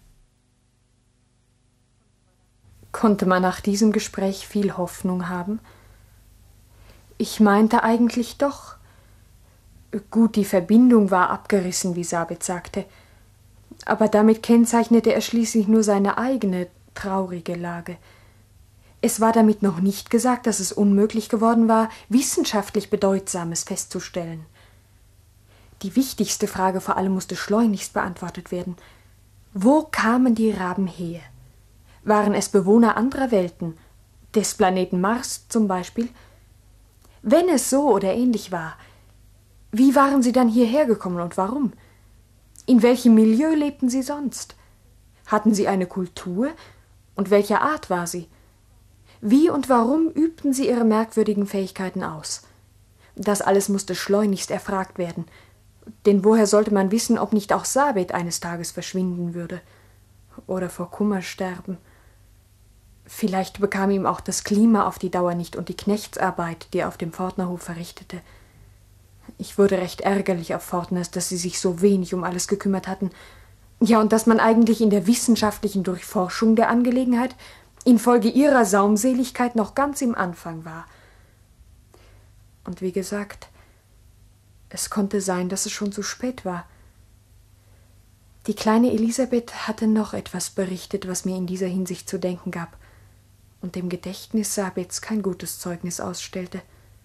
Konnte man nach diesem Gespräch viel Hoffnung haben? Ich meinte eigentlich doch. Gut, die Verbindung war abgerissen, wie Sabit sagte, aber damit kennzeichnete er schließlich nur seine eigene traurige Lage. Es war damit noch nicht gesagt, dass es unmöglich geworden war, wissenschaftlich Bedeutsames festzustellen. Die wichtigste Frage vor allem musste schleunigst beantwortet werden. Wo kamen die Raben her? Waren es Bewohner anderer Welten, des Planeten Mars zum Beispiel? Wenn es so oder ähnlich war, wie waren sie dann hierher gekommen und warum? In welchem Milieu lebten sie sonst? Hatten sie eine Kultur? Und welcher Art war sie? Wie und warum übten sie ihre merkwürdigen Fähigkeiten aus? Das alles musste schleunigst erfragt werden, denn woher sollte man wissen, ob nicht auch Sabet eines Tages verschwinden würde oder vor Kummer sterben? Vielleicht bekam ihm auch das Klima auf die Dauer nicht und die Knechtsarbeit, die er auf dem Pfortnerhof verrichtete. Ich wurde recht ärgerlich auf Fortners, dass sie sich so wenig um alles gekümmert hatten. Ja, und dass man eigentlich in der wissenschaftlichen Durchforschung der Angelegenheit infolge ihrer Saumseligkeit noch ganz im Anfang war. Und wie gesagt, es konnte sein, dass es schon zu spät war. Die kleine Elisabeth hatte noch etwas berichtet, was mir in dieser Hinsicht zu denken gab und dem Gedächtnis Sabets kein gutes Zeugnis ausstellte.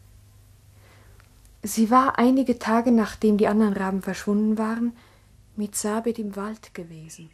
Sie war einige Tage, nachdem die anderen Raben verschwunden waren, mit Sabet im Wald gewesen.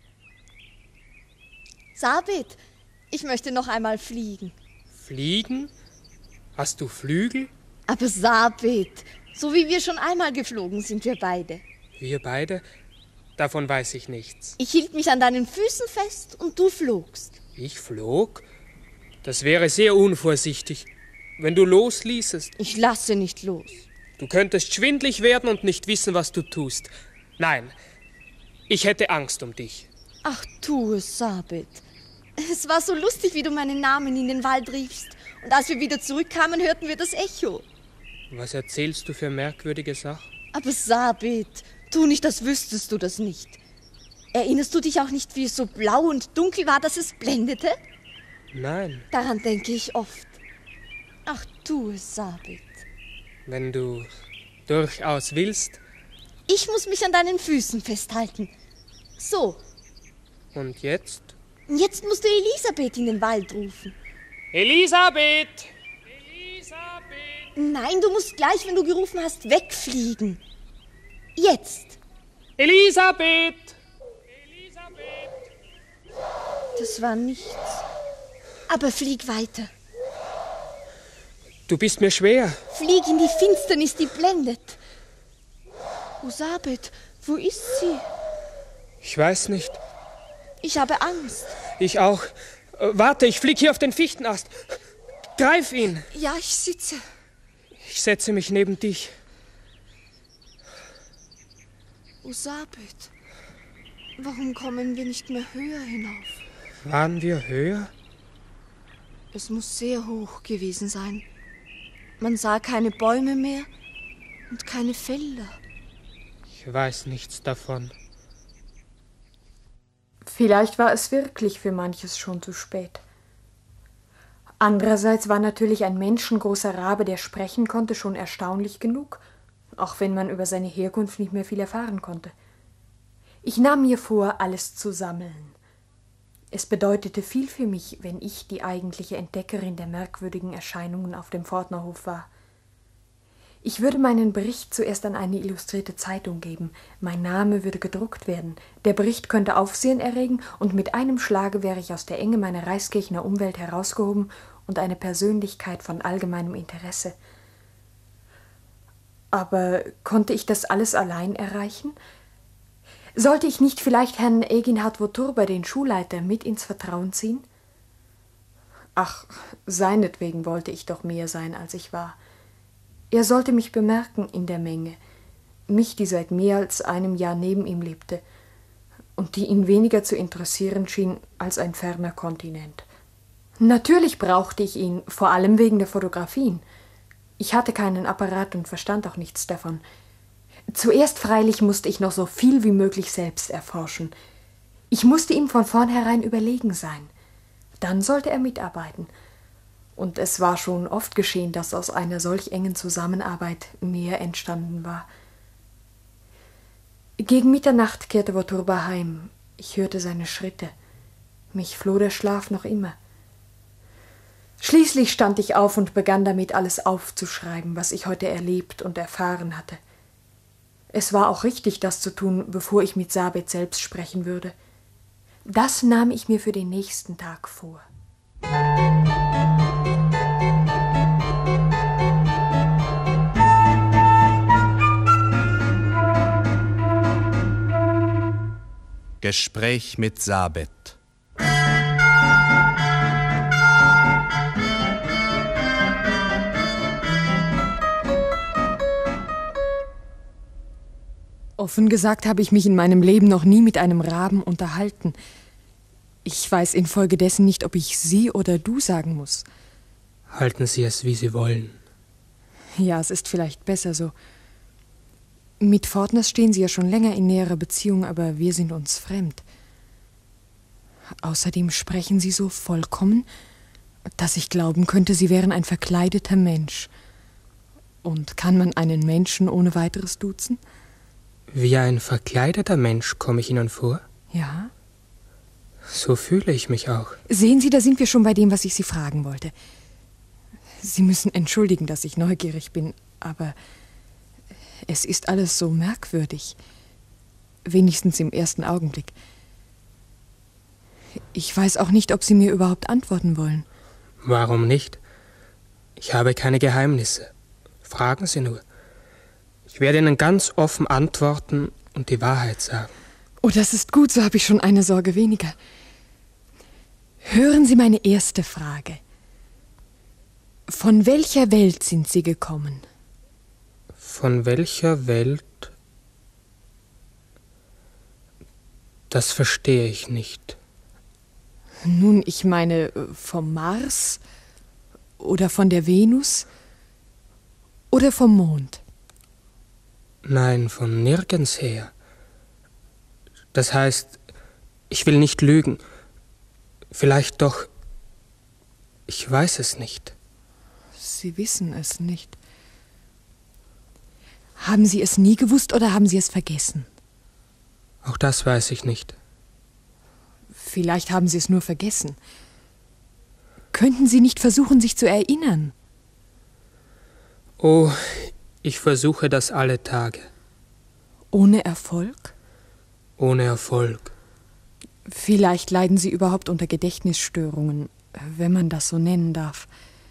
Sabet, ich möchte noch einmal fliegen. Fliegen? Hast du Flügel? Aber Sabet, so wie wir schon einmal geflogen sind, wir beide. Wir beide? Davon weiß ich nichts. Ich hielt mich an deinen Füßen fest und du flogst. Ich flog? Das wäre sehr unvorsichtig, wenn du losließest. Ich lasse nicht los. Du könntest schwindlig werden und nicht wissen, was du tust. Nein, ich hätte Angst um dich. Ach, tu es, Sabet. Es war so lustig, wie du meinen Namen in den Wald riefst. Und als wir wieder zurückkamen, hörten wir das Echo. Was erzählst du für merkwürdige Sachen? Aber Sabet, tu nicht, als wüsstest du das nicht. Erinnerst du dich auch nicht, wie es so blau und dunkel war, dass es blendete? Nein. Daran denke ich oft. Ach, tu es, Sabet. Wenn du durchaus willst. Ich muss mich an deinen Füßen festhalten. So. Und jetzt? Jetzt musst du Elisabeth in den Wald rufen. Elisabeth! Elisabeth! Nein, du musst gleich, wenn du gerufen hast, wegfliegen. Jetzt. Elisabeth! Elisabeth! Das war nichts. Aber flieg weiter. Du bist mir schwer. Flieg in die Finsternis, die blendet. Oh, Sabet, wo ist sie? Ich weiß nicht. Ich habe Angst. Ich auch. Äh, warte, ich flieg hier auf den Fichtenast. Greif ihn. Ja, ich sitze. Ich setze mich neben dich. Oh, Sabet, warum kommen wir nicht mehr höher hinauf? Waren wir höher? Es muss sehr hoch gewesen sein. Man sah keine Bäume mehr und keine Felder. Ich weiß nichts davon. Vielleicht war es wirklich für manches schon zu spät. Andererseits war natürlich ein menschengroßer Rabe, der sprechen konnte, schon erstaunlich genug, auch wenn man über seine Herkunft nicht mehr viel erfahren konnte. Ich nahm mir vor, alles zu sammeln. Es bedeutete viel für mich, wenn ich die eigentliche Entdeckerin der merkwürdigen Erscheinungen auf dem Pfortnerhof war. Ich würde meinen Bericht zuerst an eine illustrierte Zeitung geben, mein Name würde gedruckt werden, der Bericht könnte Aufsehen erregen und mit einem Schlage wäre ich aus der Enge meiner Reiskirchener Umwelt herausgehoben und eine Persönlichkeit von allgemeinem Interesse. Aber konnte ich das alles allein erreichen? Sollte ich nicht vielleicht Herrn Eginhard Woturba, den Schulleiter, mit ins Vertrauen ziehen? Ach, seinetwegen wollte ich doch mehr sein, als ich war. Er sollte mich bemerken in der Menge, mich, die seit mehr als einem Jahr neben ihm lebte und die ihn weniger zu interessieren schien als ein ferner Kontinent. Natürlich brauchte ich ihn, vor allem wegen der Fotografien. Ich hatte keinen Apparat und verstand auch nichts davon. Zuerst freilich musste ich noch so viel wie möglich selbst erforschen. Ich musste ihm von vornherein überlegen sein. Dann sollte er mitarbeiten. Und es war schon oft geschehen, dass aus einer solch engen Zusammenarbeit mehr entstanden war. Gegen Mitternacht kehrte Woturba heim. Ich hörte seine Schritte. Mich floh der Schlaf noch immer. Schließlich stand ich auf und begann damit, alles aufzuschreiben, was ich heute erlebt und erfahren hatte. Es war auch richtig, das zu tun, bevor ich mit Sabet selbst sprechen würde. Das nahm ich mir für den nächsten Tag vor. Gespräch mit Sabet. Offen gesagt habe ich mich in meinem Leben noch nie mit einem Raben unterhalten. Ich weiß infolgedessen nicht, ob ich Sie oder du sagen muss. Halten Sie es, wie Sie wollen. Ja, es ist vielleicht besser so. Mit Fortners stehen Sie ja schon länger in näherer Beziehung, aber wir sind uns fremd. Außerdem sprechen Sie so vollkommen, dass ich glauben könnte, Sie wären ein verkleideter Mensch. Und kann man einen Menschen ohne weiteres duzen? Wie ein verkleideter Mensch komme ich Ihnen vor? Ja. So fühle ich mich auch. Sehen Sie, da sind wir schon bei dem, was ich Sie fragen wollte. Sie müssen entschuldigen, dass ich neugierig bin, aber es ist alles so merkwürdig. Wenigstens im ersten Augenblick. Ich weiß auch nicht, ob Sie mir überhaupt antworten wollen. Warum nicht? Ich habe keine Geheimnisse. Fragen Sie nur. Ich werde Ihnen ganz offen antworten und die Wahrheit sagen. Oh, das ist gut, so habe ich schon eine Sorge weniger. Hören Sie meine erste Frage. Von welcher Welt sind Sie gekommen? Von welcher Welt? Das verstehe ich nicht. Nun, ich meine, vom Mars oder von der Venus oder vom Mond? Nein, von nirgends her. Das heißt, ich will nicht lügen. Vielleicht doch. Ich weiß es nicht. Sie wissen es nicht. Haben Sie es nie gewusst oder haben Sie es vergessen? Auch das weiß ich nicht. Vielleicht haben Sie es nur vergessen. Könnten Sie nicht versuchen, sich zu erinnern? Oh, ich versuche das alle Tage. Ohne Erfolg? Ohne Erfolg. Vielleicht leiden Sie überhaupt unter Gedächtnisstörungen, wenn man das so nennen darf.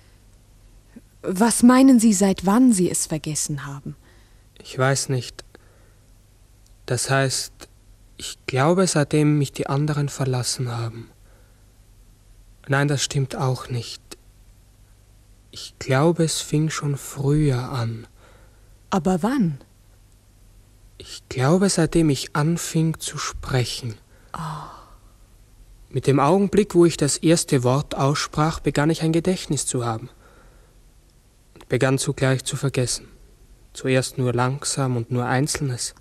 Was meinen Sie, seit wann Sie es vergessen haben? Ich weiß nicht. Das heißt, ich glaube, seitdem mich die anderen verlassen haben. Nein, das stimmt auch nicht. Ich glaube, es fing schon früher an. Aber wann? Ich glaube, seitdem ich anfing zu sprechen. Oh. Mit dem Augenblick, wo ich das erste Wort aussprach, begann ich ein Gedächtnis zu haben. Und begann zugleich zu vergessen. Zuerst nur langsam und nur Einzelnes.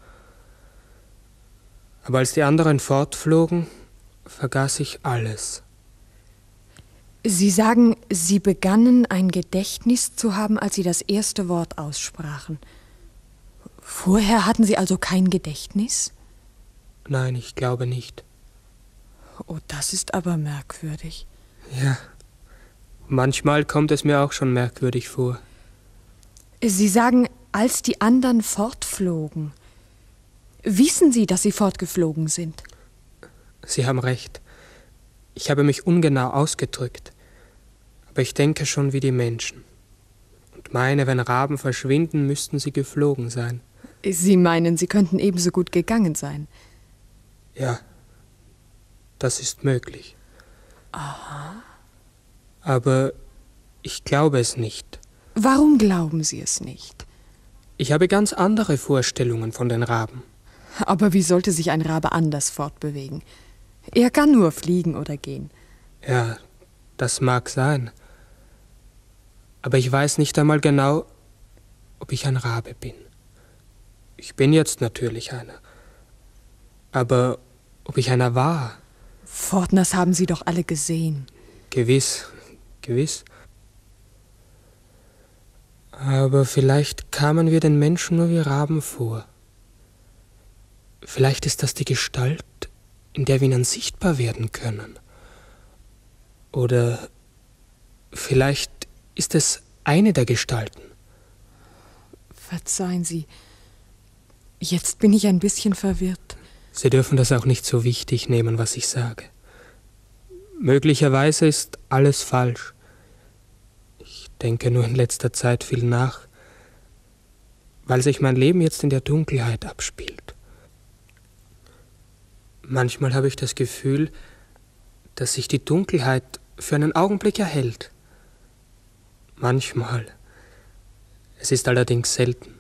Aber als die anderen fortflogen, vergaß ich alles. Sie sagen, Sie begannen ein Gedächtnis zu haben, als Sie das erste Wort aussprachen. Vorher hatten Sie also kein Gedächtnis? Nein, ich glaube nicht. Oh, das ist aber merkwürdig. Ja, manchmal kommt es mir auch schon merkwürdig vor. Sie sagen, als die anderen fortflogen. Wissen Sie, dass Sie fortgeflogen sind? Sie haben recht. Ich habe mich ungenau ausgedrückt. Aber ich denke schon wie die Menschen. Und meine, wenn Raben verschwinden, müssten sie geflogen sein. Sie meinen, sie könnten ebenso gut gegangen sein? Ja, das ist möglich. Aha. Aber ich glaube es nicht. Warum glauben Sie es nicht? Ich habe ganz andere Vorstellungen von den Raben. Aber wie sollte sich ein Rabe anders fortbewegen? Er kann nur fliegen oder gehen. Ja, das mag sein. Aber ich weiß nicht einmal genau, ob ich ein Rabe bin. Ich bin jetzt natürlich einer. Aber ob ich einer war? Fortners haben Sie doch alle gesehen. Gewiss, gewiss. Aber vielleicht kamen wir den Menschen nur wie Raben vor. Vielleicht ist das die Gestalt, in der wir ihnen sichtbar werden können. Oder vielleicht ist es eine der Gestalten. Verzeihen Sie. Jetzt bin ich ein bisschen verwirrt. Sie dürfen das auch nicht so wichtig nehmen, was ich sage. Möglicherweise ist alles falsch. Ich denke nur in letzter Zeit viel nach, weil sich mein Leben jetzt in der Dunkelheit abspielt. Manchmal habe ich das Gefühl, dass sich die Dunkelheit für einen Augenblick erhellt. Manchmal. Es ist allerdings selten.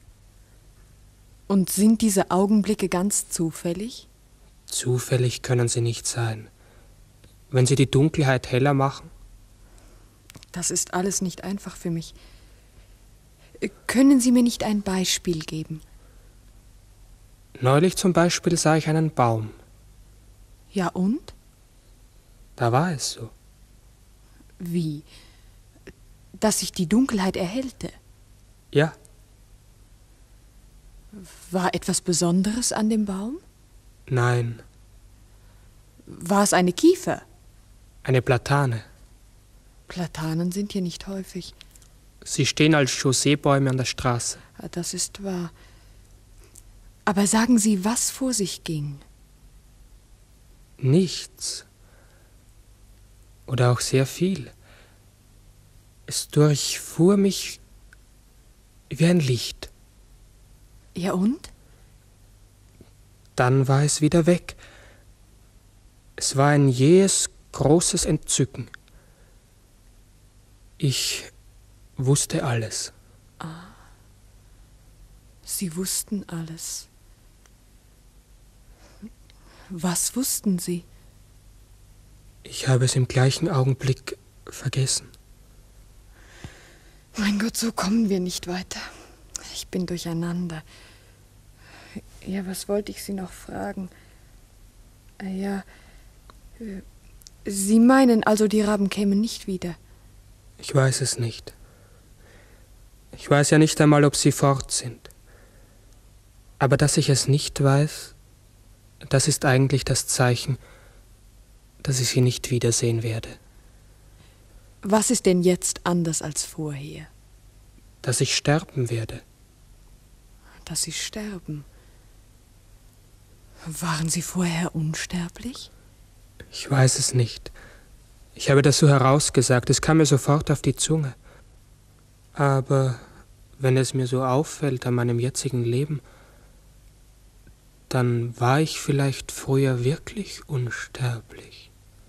Und sind diese Augenblicke ganz zufällig? Zufällig können sie nicht sein. Wenn sie die Dunkelheit heller machen? Das ist alles nicht einfach für mich. Können Sie mir nicht ein Beispiel geben? Neulich zum Beispiel sah ich einen Baum. Ja und? Da war es so. Wie? Dass sich die Dunkelheit erhellte? Ja. War etwas Besonderes an dem Baum? Nein. War es eine Kiefer? Eine Platane. Platanen sind hier nicht häufig. Sie stehen als Chausseebäume an der Straße. Das ist wahr. Aber sagen Sie, was vor sich ging? Nichts. Oder auch sehr viel. Es durchfuhr mich wie ein Licht. Ja und? Dann war es wieder weg. Es war ein jähes, großes Entzücken. Ich wusste alles. Ah, Sie wussten alles. Was wussten Sie? Ich habe es im gleichen Augenblick vergessen. Mein Gott, so kommen wir nicht weiter. Ich bin durcheinander. Ja, was wollte ich Sie noch fragen? Ja, Sie meinen also, die Raben kämen nicht wieder? Ich weiß es nicht. Ich weiß ja nicht einmal, ob sie fort sind. Aber dass ich es nicht weiß, das ist eigentlich das Zeichen, dass ich sie nicht wiedersehen werde. Was ist denn jetzt anders als vorher? Dass ich sterben werde. Dass Sie sterben? Waren Sie vorher unsterblich? Ich weiß es nicht. Ich habe das so herausgesagt, es kam mir sofort auf die Zunge. Aber wenn es mir so auffällt an meinem jetzigen Leben, dann war ich vielleicht früher wirklich unsterblich.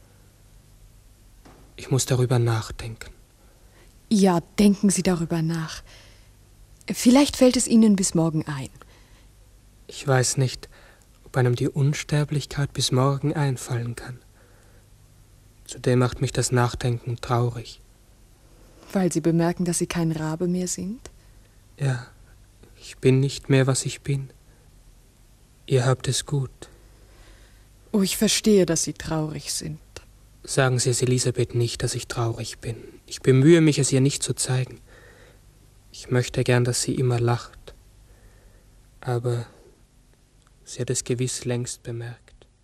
Ich muss darüber nachdenken. Ja, denken Sie darüber nach. Vielleicht fällt es Ihnen bis morgen ein. Ich weiß nicht, ob einem die Unsterblichkeit bis morgen einfallen kann. Zudem macht mich das Nachdenken traurig. Weil Sie bemerken, dass Sie kein Rabe mehr sind? Ja, ich bin nicht mehr, was ich bin. Ihr habt es gut. Oh, ich verstehe, dass Sie traurig sind. Sagen Sie es Elisabeth nicht, dass ich traurig bin. Ich bemühe mich, es ihr nicht zu zeigen. Ich möchte gern, dass sie immer lacht. Aber sie hat es gewiss längst bemerkt.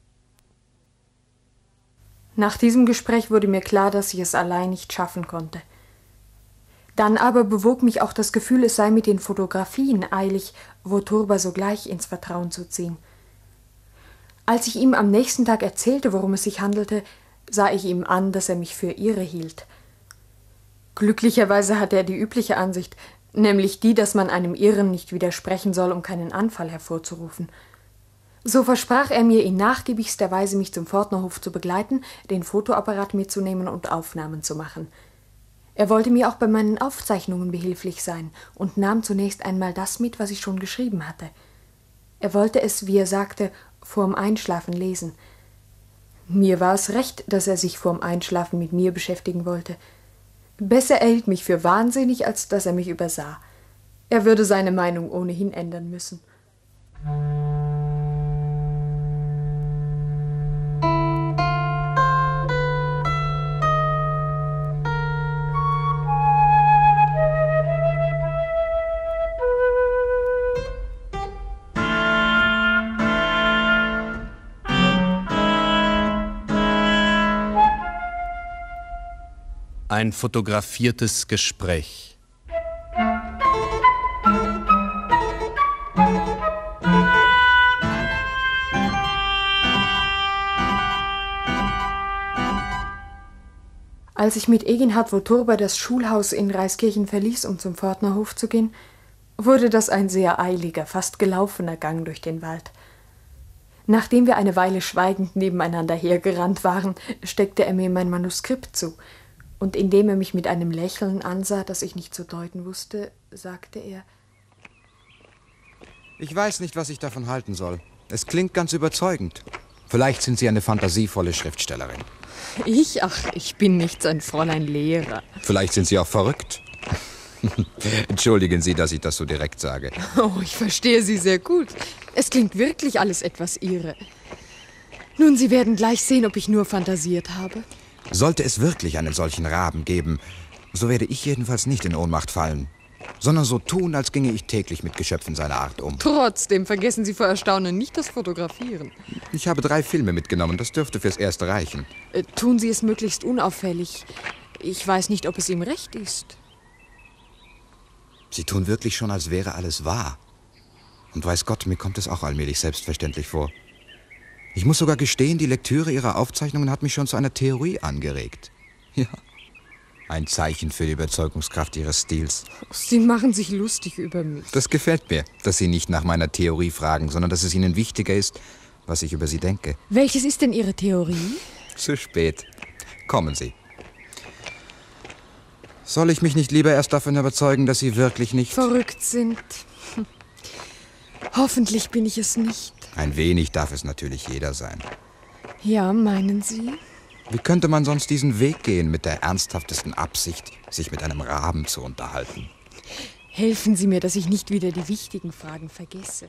Nach diesem Gespräch wurde mir klar, dass ich es allein nicht schaffen konnte. Dann aber bewog mich auch das Gefühl, es sei mit den Fotografien eilig, Woturba sogleich ins Vertrauen zu ziehen. Als ich ihm am nächsten Tag erzählte, worum es sich handelte, sah ich ihm an, dass er mich für irre hielt. Glücklicherweise hatte er die übliche Ansicht, nämlich die, dass man einem Irren nicht widersprechen soll, um keinen Anfall hervorzurufen. So versprach er mir in nachgiebigster Weise, mich zum Pfortnerhof zu begleiten, den Fotoapparat mitzunehmen und Aufnahmen zu machen. Er wollte mir auch bei meinen Aufzeichnungen behilflich sein und nahm zunächst einmal das mit, was ich schon geschrieben hatte. Er wollte es, wie er sagte, vorm Einschlafen lesen. Mir war es recht, dass er sich vorm Einschlafen mit mir beschäftigen wollte. Besser er hielt mich für wahnsinnig, als dass er mich übersah. Er würde seine Meinung ohnehin ändern müssen. Ein fotografiertes Gespräch. Als ich mit Eginhard Woturba das Schulhaus in Reiskirchen verließ, um zum Pförtnerhof zu gehen, wurde das ein sehr eiliger, fast gelaufener Gang durch den Wald. Nachdem wir eine Weile schweigend nebeneinander hergerannt waren, steckte er mir mein Manuskript zu, und indem er mich mit einem Lächeln ansah, das ich nicht zu deuten wusste, sagte er: Ich weiß nicht, was ich davon halten soll. Es klingt ganz überzeugend. Vielleicht sind Sie eine fantasievolle Schriftstellerin. Ich? Ach, ich bin nichts, ein Fräulein Lehrer. Vielleicht sind Sie auch verrückt. Entschuldigen Sie, dass ich das so direkt sage. Oh, ich verstehe Sie sehr gut. Es klingt wirklich alles etwas irre. Nun, Sie werden gleich sehen, ob ich nur fantasiert habe. Sollte es wirklich einen solchen Raben geben, so werde ich jedenfalls nicht in Ohnmacht fallen, sondern so tun, als ginge ich täglich mit Geschöpfen seiner Art um. Trotzdem vergessen Sie vor Erstaunen nicht das Fotografieren. Ich habe drei Filme mitgenommen, das dürfte fürs Erste reichen. Äh, tun Sie es möglichst unauffällig. Ich weiß nicht, ob es ihm recht ist. Sie tun wirklich schon, als wäre alles wahr. Und weiß Gott, mir kommt es auch allmählich selbstverständlich vor. Ich muss sogar gestehen, die Lektüre Ihrer Aufzeichnungen hat mich schon zu einer Theorie angeregt. Ja, ein Zeichen für die Überzeugungskraft Ihres Stils. Sie machen sich lustig über mich. Das gefällt mir, dass Sie nicht nach meiner Theorie fragen, sondern dass es Ihnen wichtiger ist, was ich über Sie denke. Welches ist denn Ihre Theorie? Zu spät. Kommen Sie. Soll ich mich nicht lieber erst davon überzeugen, dass Sie wirklich nicht... verrückt sind? Hm. Hoffentlich bin ich es nicht. Ein wenig darf es natürlich jeder sein. Ja, meinen Sie? Wie könnte man sonst diesen Weg gehen mit der ernsthaftesten Absicht, sich mit einem Raben zu unterhalten? Helfen Sie mir, dass ich nicht wieder die wichtigen Fragen vergesse.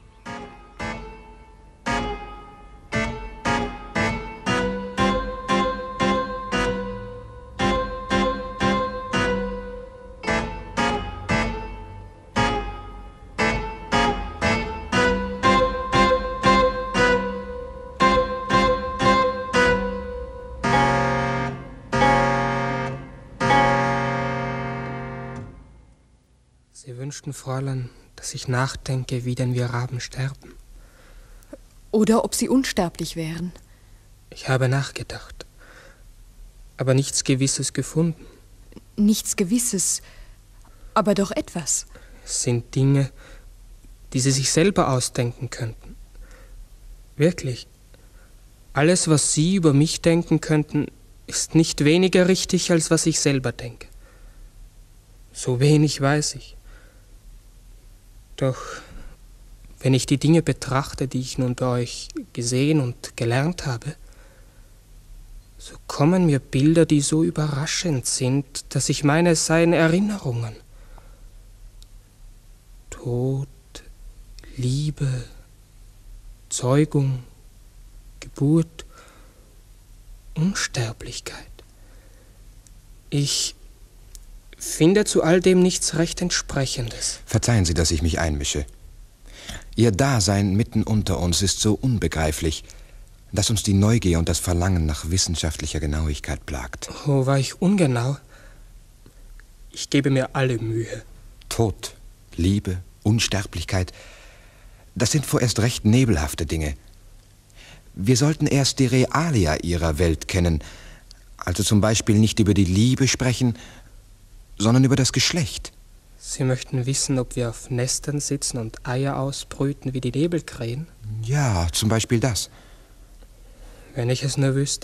Sie wünschten, Fräulein, dass ich nachdenke, wie denn wir Raben sterben. Oder ob sie unsterblich wären. Ich habe nachgedacht, aber nichts Gewisses gefunden. Nichts Gewisses, aber doch etwas. Es sind Dinge, die Sie sich selber ausdenken könnten. Wirklich, alles, was Sie über mich denken könnten, ist nicht weniger richtig, als was ich selber denke. So wenig weiß ich. Doch wenn ich die Dinge betrachte, die ich nun bei euch gesehen und gelernt habe, so kommen mir Bilder, die so überraschend sind, dass ich meine, es seien Erinnerungen. Tod, Liebe, Zeugung, Geburt, Unsterblichkeit. Ich finde zu all dem nichts recht Entsprechendes. Verzeihen Sie, dass ich mich einmische. Ihr Dasein mitten unter uns ist so unbegreiflich, dass uns die Neugier und das Verlangen nach wissenschaftlicher Genauigkeit plagt. Oh, war ich ungenau? Ich gebe mir alle Mühe. Tod, Liebe, Unsterblichkeit, das sind vorerst recht nebelhafte Dinge. Wir sollten erst die Realia ihrer Welt kennen, also zum Beispiel nicht über die Liebe sprechen, sondern über das Geschlecht. Sie möchten wissen, ob wir auf Nestern sitzen und Eier ausbrüten wie die Nebelkrähen? Ja, zum Beispiel das. Wenn ich es nur wüsste.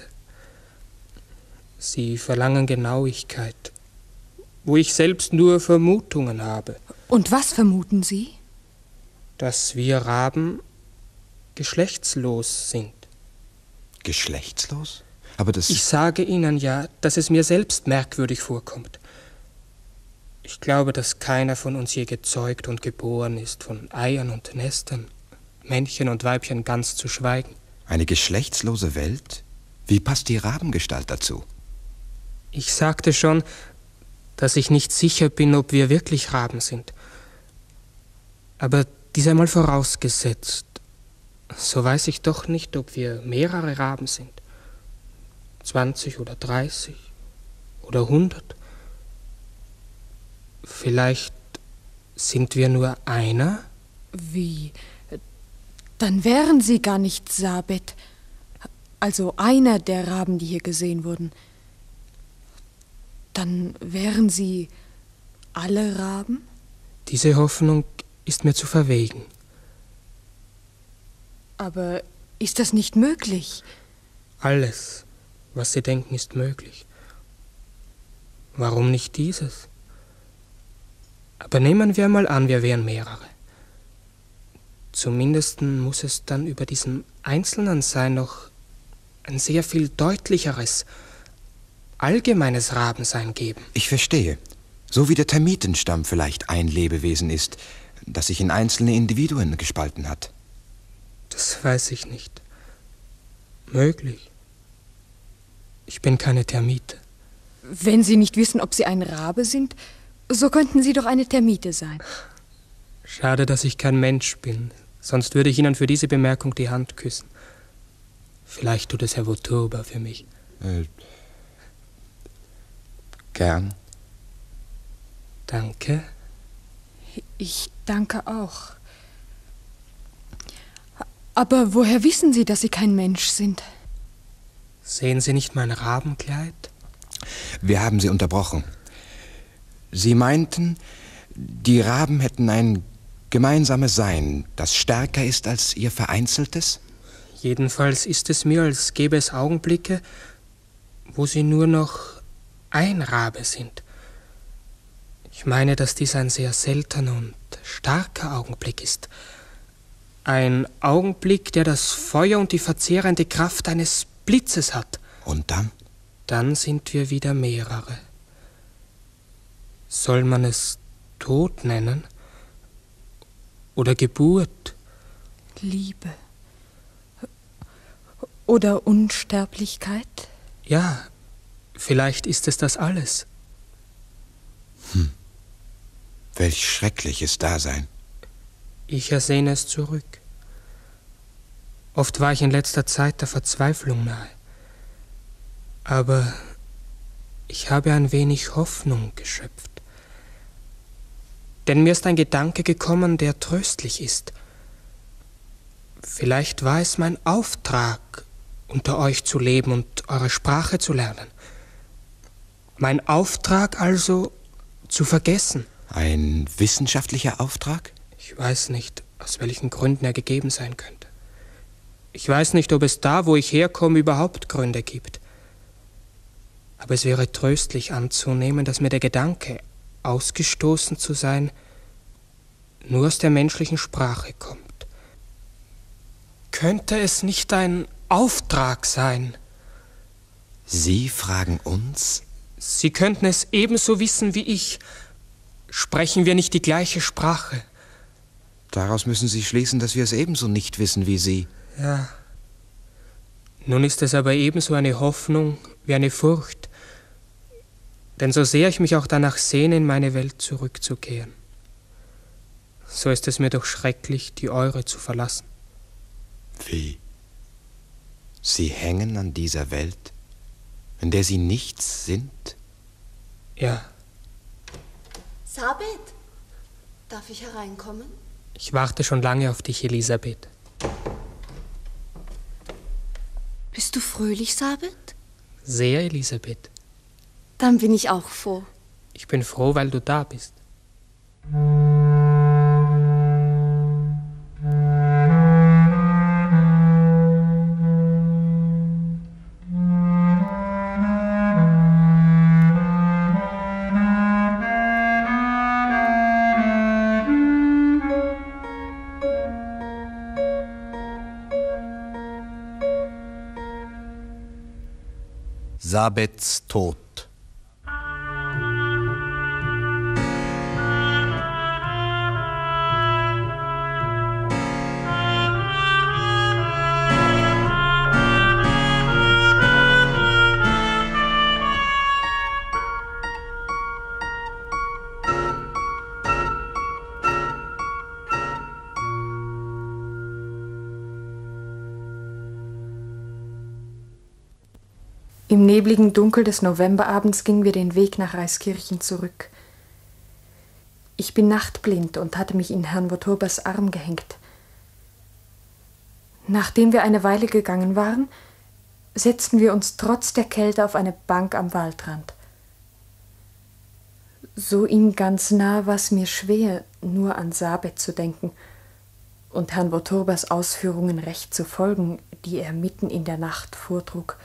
Sie verlangen Genauigkeit, wo ich selbst nur Vermutungen habe. Und was vermuten Sie? Dass wir Raben geschlechtslos sind. Geschlechtslos? Aber das... Ich sage Ihnen ja, dass es mir selbst merkwürdig vorkommt. Ich glaube, dass keiner von uns je gezeugt und geboren ist, von Eiern und Nestern, Männchen und Weibchen ganz zu schweigen. Eine geschlechtslose Welt? Wie passt die Rabengestalt dazu? Ich sagte schon, dass ich nicht sicher bin, ob wir wirklich Raben sind. Aber dies einmal vorausgesetzt, so weiß ich doch nicht, ob wir mehrere Raben sind. Zwanzig oder dreißig oder hundert. Vielleicht sind wir nur einer? Wie? Dann wären Sie gar nicht Sabet. Also einer der Raben, die hier gesehen wurden. Dann wären Sie alle Raben? Diese Hoffnung ist mir zu verwegen. Aber ist das nicht möglich? Alles, was Sie denken, ist möglich. Warum nicht dieses? Aber nehmen wir mal an, wir wären mehrere. Zumindest muss es dann über diesem einzelnen Sein noch ein sehr viel deutlicheres, allgemeines Rabensein geben. Ich verstehe. So wie der Termitenstamm vielleicht ein Lebewesen ist, das sich in einzelne Individuen gespalten hat. Das weiß ich nicht. Möglich. Ich bin keine Termite. Wenn Sie nicht wissen, ob Sie ein Rabe sind, so könnten Sie doch eine Termite sein. Schade, dass ich kein Mensch bin. Sonst würde ich Ihnen für diese Bemerkung die Hand küssen. Vielleicht tut es Herr Woturba für mich. Äh, gern. Danke. Ich danke auch. Aber woher wissen Sie, dass Sie kein Mensch sind? Sehen Sie nicht mein Rabenkleid? Wir haben Sie unterbrochen. Sie meinten, die Raben hätten ein gemeinsames Sein, das stärker ist als ihr vereinzeltes? Jedenfalls ist es mir, als gäbe es Augenblicke, wo sie nur noch ein Rabe sind. Ich meine, dass dies ein sehr seltener und starker Augenblick ist. Ein Augenblick, der das Feuer und die verzehrende Kraft eines Blitzes hat. Und dann? Dann sind wir wieder mehrere. Soll man es Tod nennen? Oder Geburt? Liebe. Oder Unsterblichkeit? Ja, vielleicht ist es das alles. Hm. Welch schreckliches Dasein. Ich ersehne es zurück. Oft war ich in letzter Zeit der Verzweiflung nahe. Aber ich habe ein wenig Hoffnung geschöpft. Denn mir ist ein Gedanke gekommen, der tröstlich ist. Vielleicht war es mein Auftrag, unter euch zu leben und eure Sprache zu lernen. Mein Auftrag also, zu vergessen. Ein wissenschaftlicher Auftrag? Ich weiß nicht, aus welchen Gründen er gegeben sein könnte. Ich weiß nicht, ob es da, wo ich herkomme, überhaupt Gründe gibt. Aber es wäre tröstlich anzunehmen, dass mir der Gedanke, ausgestoßen zu sein, nur aus der menschlichen Sprache kommt. Könnte es nicht ein Auftrag sein? Sie fragen uns? Sie könnten es ebenso wissen wie ich. Sprechen wir nicht die gleiche Sprache? Daraus müssen Sie schließen, dass wir es ebenso nicht wissen wie Sie. Ja. Nun ist es aber ebenso eine Hoffnung wie eine Furcht. Denn so sehr ich mich auch danach sehne, in meine Welt zurückzukehren, so ist es mir doch schrecklich, die eure zu verlassen. Wie? Sie hängen an dieser Welt, in der Sie nichts sind? Ja. Sabet, darf ich hereinkommen? Ich warte schon lange auf dich, Elisabeth. Bist du fröhlich, Sabet? Sehr, Elisabeth. Dann bin ich auch froh. Ich bin froh, weil du da bist. Sabets Tod. Im nebligen Dunkel des Novemberabends gingen wir den Weg nach Reiskirchen zurück. Ich bin nachtblind und hatte mich in Herrn Woturbas Arm gehängt. Nachdem wir eine Weile gegangen waren, setzten wir uns trotz der Kälte auf eine Bank am Waldrand. So ihm ganz nah war es mir schwer, nur an Sabet zu denken und Herrn Woturbas Ausführungen recht zu folgen, die er mitten in der Nacht vortrug.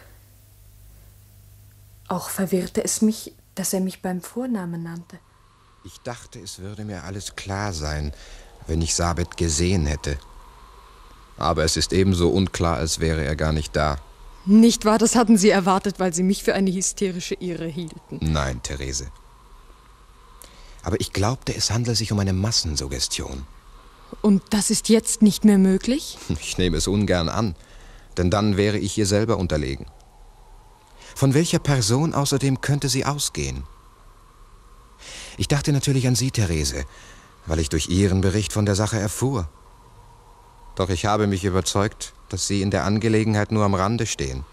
Auch verwirrte es mich, dass er mich beim Vornamen nannte. Ich dachte, es würde mir alles klar sein, wenn ich Sabet gesehen hätte. Aber es ist ebenso unklar, als wäre er gar nicht da. Nicht wahr, das hatten Sie erwartet, weil Sie mich für eine hysterische Irre hielten. Nein, Therese. Aber ich glaubte, es handle sich um eine Massensuggestion. Und das ist jetzt nicht mehr möglich? Ich nehme es ungern an, denn dann wäre ich ihr selber unterlegen. Von welcher Person außerdem könnte sie ausgehen? Ich dachte natürlich an Sie, Therese, weil ich durch Ihren Bericht von der Sache erfuhr. Doch ich habe mich überzeugt, dass Sie in der Angelegenheit nur am Rande stehen.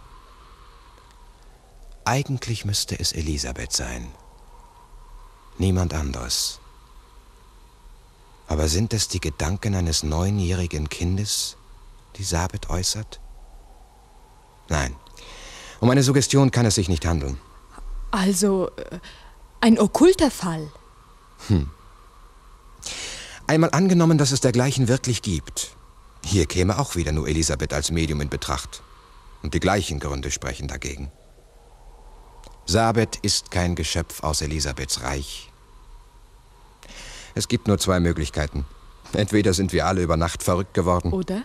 Eigentlich müsste es Elisabeth sein. Niemand anderes. Aber sind es die Gedanken eines neunjährigen Kindes, die Sabet äußert? Nein, um eine Suggestion kann es sich nicht handeln. Also, äh, ein okkulter Fall? Hm. Einmal angenommen, dass es dergleichen wirklich gibt. Hier käme auch wieder nur Elisabeth als Medium in Betracht. Und die gleichen Gründe sprechen dagegen. Sabet ist kein Geschöpf aus Elisabeths Reich. Es gibt nur zwei Möglichkeiten. Entweder sind wir alle über Nacht verrückt geworden. Oder?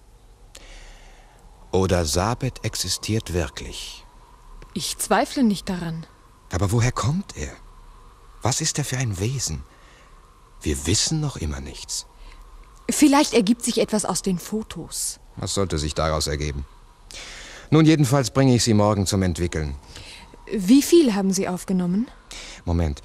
Oder Sabet existiert wirklich. Ich zweifle nicht daran. Aber woher kommt er? Was ist er für ein Wesen? Wir wissen noch immer nichts. Vielleicht ergibt sich etwas aus den Fotos. Was sollte sich daraus ergeben? Nun, jedenfalls bringe ich sie morgen zum Entwickeln. Wie viel haben Sie aufgenommen? Moment.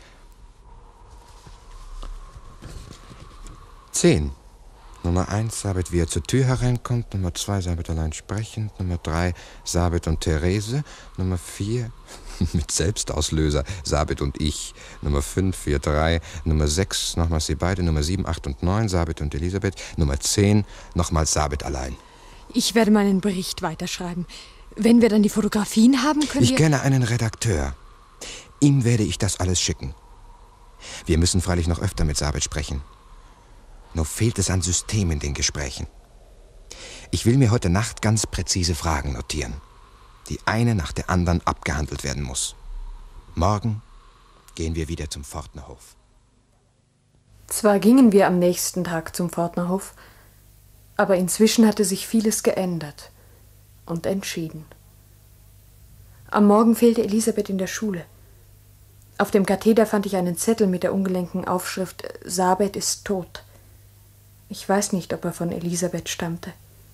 Zehn. Nummer eins, Sabet, wie er zur Tür hereinkommt. Nummer zwei, Sabet allein sprechend. Nummer drei, Sabet und Therese. Nummer vier, mit Selbstauslöser, Sabet und ich. Nummer fünf, wir drei. Nummer sechs, nochmals sie beide. Nummer sieben, acht und neun, Sabet und Elisabeth. Nummer zehn, nochmals Sabet allein. Ich werde meinen Bericht weiterschreiben. Wenn wir dann die Fotografien haben, können ich wir... Ich kenne einen Redakteur. Ihm werde ich das alles schicken. Wir müssen freilich noch öfter mit Sabet sprechen. Nur fehlt es an System in den Gesprächen. Ich will mir heute Nacht ganz präzise Fragen notieren, die eine nach der anderen abgehandelt werden muss. Morgen gehen wir wieder zum Pfortnerhof. Zwar gingen wir am nächsten Tag zum Pfortnerhof, aber inzwischen hatte sich vieles geändert und entschieden. Am Morgen fehlte Elisabeth in der Schule. Auf dem Katheder fand ich einen Zettel mit der ungelenken Aufschrift »Sabet ist tot«. Ich weiß nicht, ob er von Elisabeth stammte.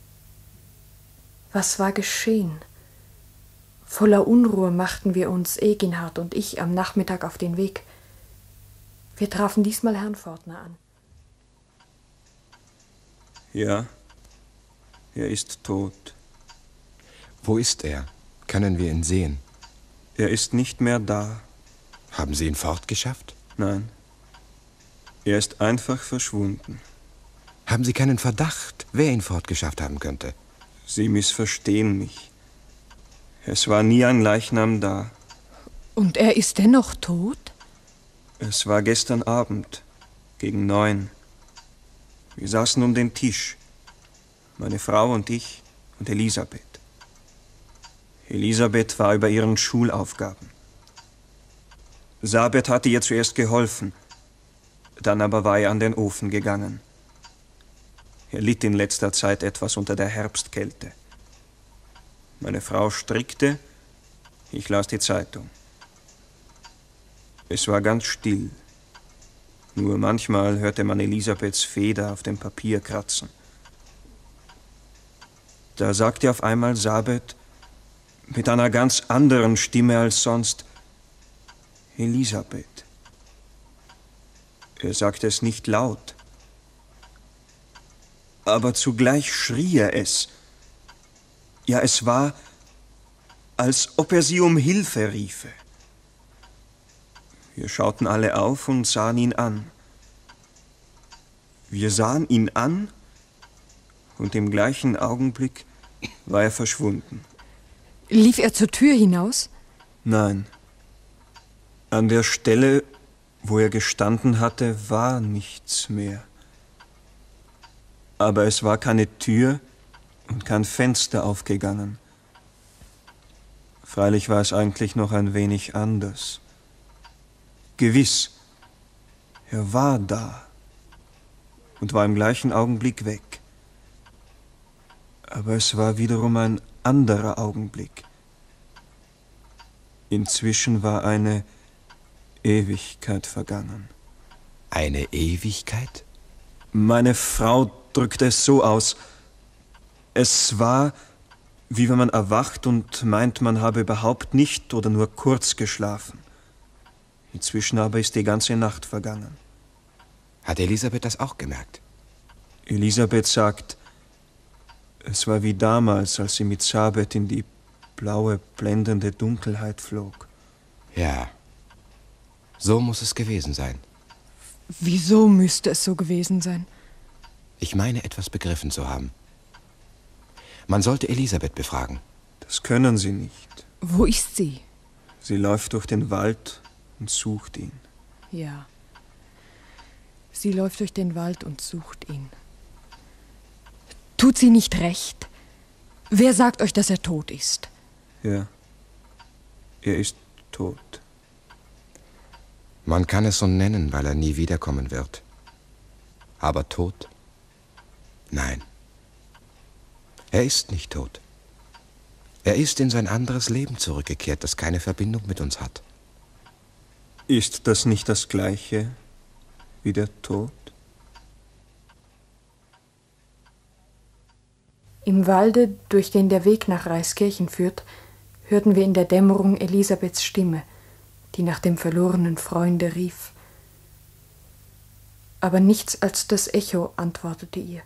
Was war geschehen? Voller Unruhe machten wir uns, Eginhard und ich, am Nachmittag auf den Weg. Wir trafen diesmal Herrn Pfortner an. Ja, er ist tot. Wo ist er? Können wir ihn sehen? Er ist nicht mehr da. Haben Sie ihn fortgeschafft? Nein. Er ist einfach verschwunden. Haben Sie keinen Verdacht, wer ihn fortgeschafft haben könnte? Sie missverstehen mich. Es war nie ein Leichnam da. Und er ist dennoch tot? Es war gestern Abend, gegen neun. Wir saßen um den Tisch. Meine Frau und ich und Elisabeth. Elisabeth war über ihren Schulaufgaben. Sabet hatte ihr zuerst geholfen. Dann aber war er an den Ofen gegangen. Er litt in letzter Zeit etwas unter der Herbstkälte. Meine Frau strickte, ich las die Zeitung. Es war ganz still. Nur manchmal hörte man Elisabeths Feder auf dem Papier kratzen. Da sagte auf einmal Sabet mit einer ganz anderen Stimme als sonst: Elisabeth. Er sagte es nicht laut. Aber zugleich schrie er es. Ja, es war, als ob er sie um Hilfe riefe. Wir schauten alle auf und sahen ihn an. Wir sahen ihn an und im gleichen Augenblick war er verschwunden. Lief er zur Tür hinaus? Nein. An der Stelle, Wo er gestanden hatte, war nichts mehr. Aber es war keine Tür und kein Fenster aufgegangen. Freilich war es eigentlich noch ein wenig anders. Gewiss, er war da und war im gleichen Augenblick weg. Aber es war wiederum ein anderer Augenblick. Inzwischen war eine Ewigkeit vergangen. Eine Ewigkeit? Meine Frau drückte es so aus. Es war, wie wenn man erwacht und meint, man habe überhaupt nicht oder nur kurz geschlafen. Inzwischen aber ist die ganze Nacht vergangen. Hat Elisabeth das auch gemerkt? Elisabeth sagt, es war wie damals, als sie mit Sabet in die blaue, blendende Dunkelheit flog. Ja, so muss es gewesen sein. Wieso müsste es so gewesen sein? Ich meine, etwas begriffen zu haben. Man sollte Elisabeth befragen. Das können Sie nicht. Wo ist sie? Sie läuft durch den Wald und sucht ihn. Ja. Sie läuft durch den Wald und sucht ihn. Tut sie nicht recht? Wer sagt euch, dass er tot ist? Ja, er ist tot. Man kann es so nennen, weil er nie wiederkommen wird. Aber tot? Nein. Er ist nicht tot. Er ist in sein anderes Leben zurückgekehrt, das keine Verbindung mit uns hat. Ist das nicht das Gleiche wie der Tod? Im Walde, durch den der Weg nach Reiskirchen führt, hörten wir in der Dämmerung Elisabeths Stimme, die nach dem verlorenen Freunde rief. Aber nichts als das Echo antwortete ihr.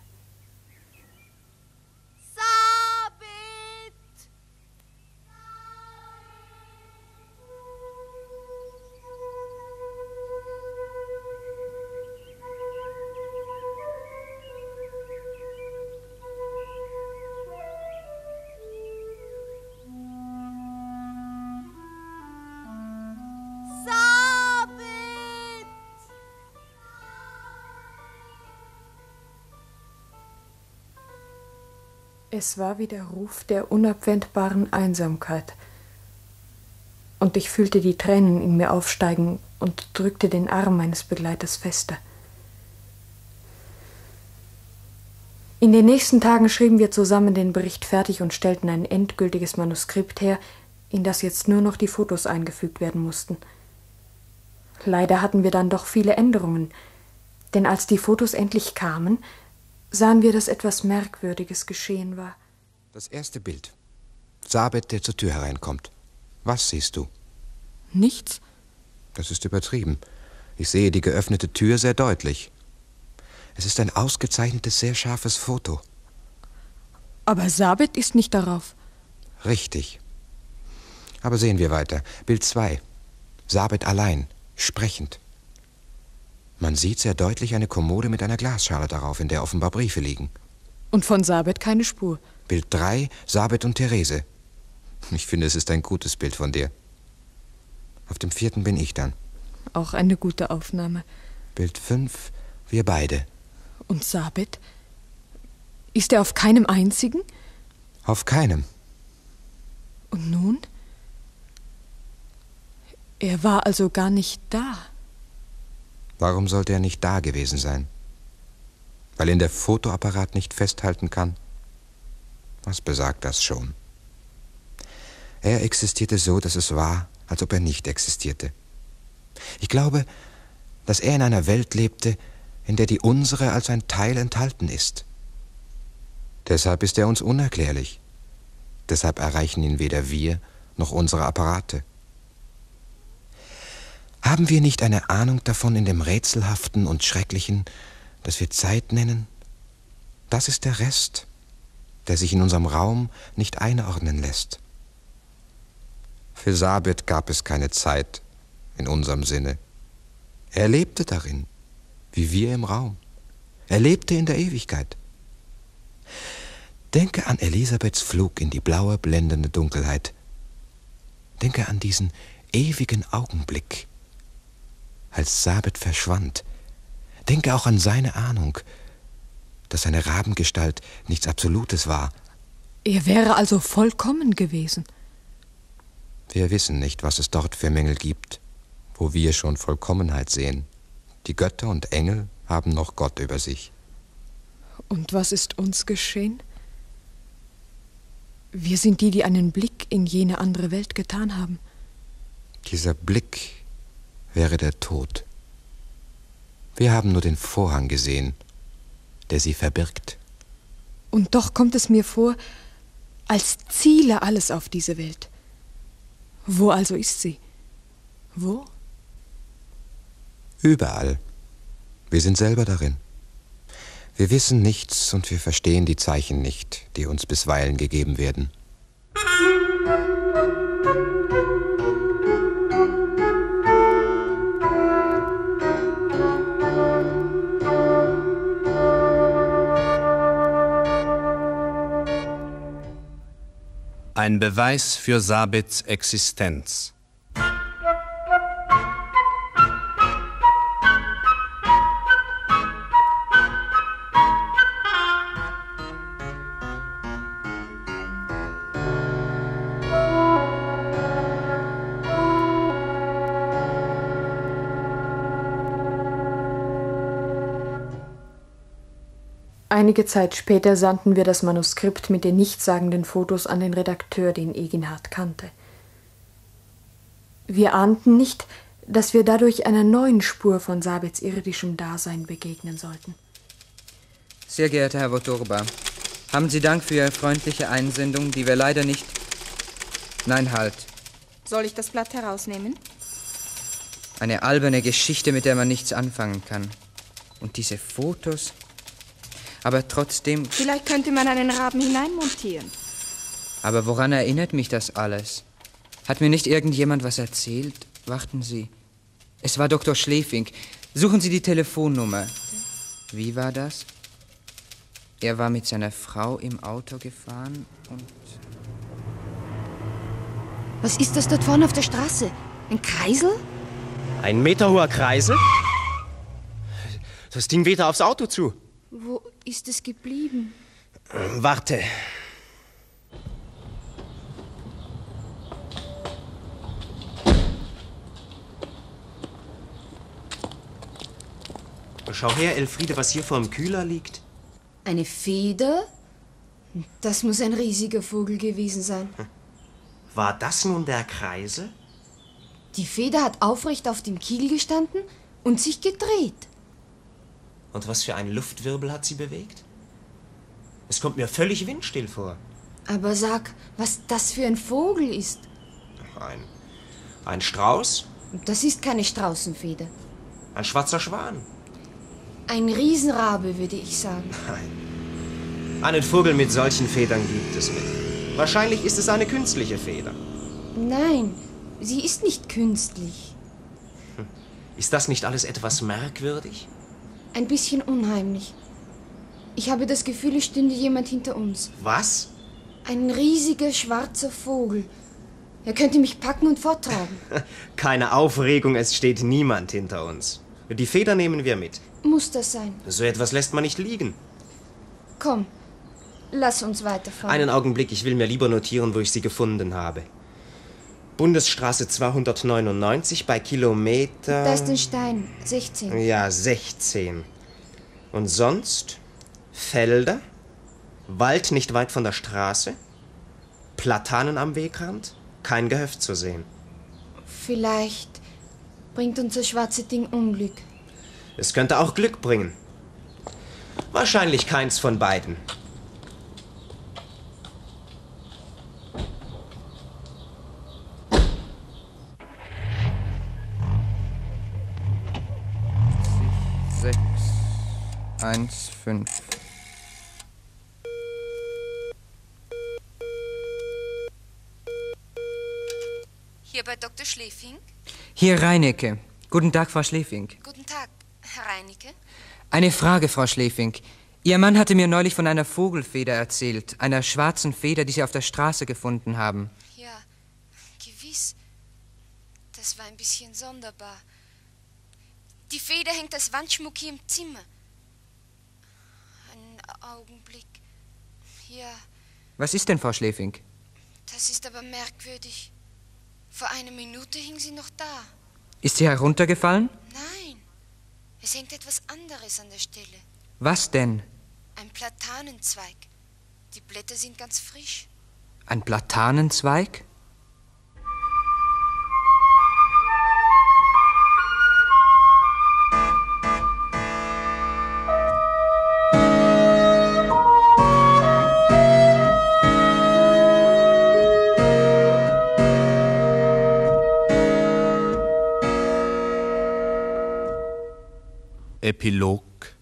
Es war wie der Ruf der unabwendbaren Einsamkeit. Und ich fühlte die Tränen in mir aufsteigen und drückte den Arm meines Begleiters fester. In den nächsten Tagen schrieben wir zusammen den Bericht fertig und stellten ein endgültiges Manuskript her, in das jetzt nur noch die Fotos eingefügt werden mussten. Leider hatten wir dann doch viele Änderungen, denn als die Fotos endlich kamen, sahen wir, dass etwas Merkwürdiges geschehen war. Das erste Bild. Sabet, der zur Tür hereinkommt. Was siehst du? Nichts. Das ist übertrieben. Ich sehe die geöffnete Tür sehr deutlich. Es ist ein ausgezeichnetes, sehr scharfes Foto. Aber Sabet ist nicht darauf. Richtig. Aber sehen wir weiter. Bild zwei. Sabet allein, sprechend. Man sieht sehr deutlich eine Kommode mit einer Glasschale darauf, in der offenbar Briefe liegen. Und von Sabet keine Spur. Bild drei, Sabet und Therese. Ich finde, es ist ein gutes Bild von dir. Auf dem vierten bin ich dann. Auch eine gute Aufnahme. Bild fünf, wir beide. Und Sabet? Ist er auf keinem einzigen? Auf keinem. Und nun? Er war also gar nicht da. Warum sollte er nicht da gewesen sein? Weil ihn der Fotoapparat nicht festhalten kann? Was besagt das schon? Er existierte so, dass es war, als ob er nicht existierte. Ich glaube, dass er in einer Welt lebte, in der die unsere als ein Teil enthalten ist. Deshalb ist er uns unerklärlich. Deshalb erreichen ihn weder wir noch unsere Apparate. Haben wir nicht eine Ahnung davon in dem Rätselhaften und Schrecklichen, das wir Zeit nennen? Das ist der Rest, der sich in unserem Raum nicht einordnen lässt. Für Sabet gab es keine Zeit in unserem Sinne. Er lebte darin, wie wir im Raum. Er lebte in der Ewigkeit. Denke an Elisabeths Flug in die blaue, blendende Dunkelheit. Denke an diesen ewigen Augenblick. als Sabet verschwand. Denke auch an seine Ahnung, dass seine Rabengestalt nichts Absolutes war. Er wäre also vollkommen gewesen. Wir wissen nicht, was es dort für Mängel gibt, wo wir schon Vollkommenheit sehen. Die Götter und Engel haben noch Gott über sich. Und was ist uns geschehen? Wir sind die, die einen Blick in jene andere Welt getan haben. Dieser Blick wäre der Tod. Wir haben nur den Vorhang gesehen, der sie verbirgt. Und doch kommt es mir vor, als ziele alles auf diese Welt. Wo also ist sie? Wo? Überall. Wir sind selber darin. Wir wissen nichts und wir verstehen die Zeichen nicht, die uns bisweilen gegeben werden. Ein Beweis für Sabets Existenz. Einige Zeit später sandten wir das Manuskript mit den nichtssagenden Fotos an den Redakteur, den Eginhard kannte. Wir ahnten nicht, dass wir dadurch einer neuen Spur von Sabets irdischem Dasein begegnen sollten. Sehr geehrter Herr Woturba, haben Sie Dank für Ihre freundliche Einsendung, die wir leider nicht... Nein, halt. Soll ich das Blatt herausnehmen? Eine alberne Geschichte, mit der man nichts anfangen kann. Und diese Fotos... Aber trotzdem... Vielleicht könnte man einen Raben hineinmontieren. Aber woran erinnert mich das alles? Hat mir nicht irgendjemand was erzählt? Warten Sie. Es war Doktor Schlefing. Suchen Sie die Telefonnummer. Wie war das? Er war mit seiner Frau im Auto gefahren und... Was ist das dort vorne auf der Straße? Ein Kreisel? Ein meterhoher Kreisel? Das Ding weht aufs Auto zu. Wo ist es geblieben? Ähm, warte. Schau her, Elfriede, was hier vor dem Kühler liegt. Eine Feder? Das muss ein riesiger Vogel gewesen sein. War das nun der Kreisel? Die Feder hat aufrecht auf dem Kiel gestanden und sich gedreht. Und was für einen Luftwirbel hat sie bewegt? Es kommt mir völlig windstill vor. Aber sag, was das für ein Vogel ist. Ein, ein Strauß? Das ist keine Straußenfeder. Ein schwarzer Schwan? Ein Riesenrabe, würde ich sagen. Nein. Einen Vogel mit solchen Federn gibt es nicht. Wahrscheinlich ist es eine künstliche Feder. Nein, sie ist nicht künstlich. Hm. Ist das nicht alles etwas merkwürdig? Ein bisschen unheimlich. Ich habe das Gefühl, es stünde jemand hinter uns. Was? Ein riesiger schwarzer Vogel. Er könnte mich packen und forttragen. Keine Aufregung, es steht niemand hinter uns. Die Feder nehmen wir mit. Muss das sein? So etwas lässt man nicht liegen. Komm, lass uns weiterfahren. Einen Augenblick, ich will mir lieber notieren, wo ich sie gefunden habe. Bundesstraße zweihundertneunundneunzig bei Kilometer... Da ist ein Stein, sechzehn. Ja, sechzehn. Und sonst? Felder? Wald nicht weit von der Straße? Platanen am Wegrand? Kein Gehöft zu sehen. Vielleicht bringt uns das schwarze Ding Unglück. Es könnte auch Glück bringen. Wahrscheinlich keins von beiden. Sechs, eins, fünf. Hier bei Doktor Schlefing? Hier Reinecke. Guten Tag, Frau Schlefing. Guten Tag, Herr Reinecke. Eine Frage, Frau Schlefing. Ihr Mann hatte mir neulich von einer Vogelfeder erzählt, einer schwarzen Feder, die Sie auf der Straße gefunden haben. Ja, gewiss. Das war ein bisschen sonderbar. Die Feder hängt als Wandschmuck hier im Zimmer. Einen Augenblick. Ja. Was ist denn, Frau Schläfing? Das ist aber merkwürdig. Vor einer Minute hing sie noch da. Ist sie heruntergefallen? Nein, es hängt etwas anderes an der Stelle. Was denn? Ein Platanenzweig. Die Blätter sind ganz frisch. Ein Platanenzweig? Epilog.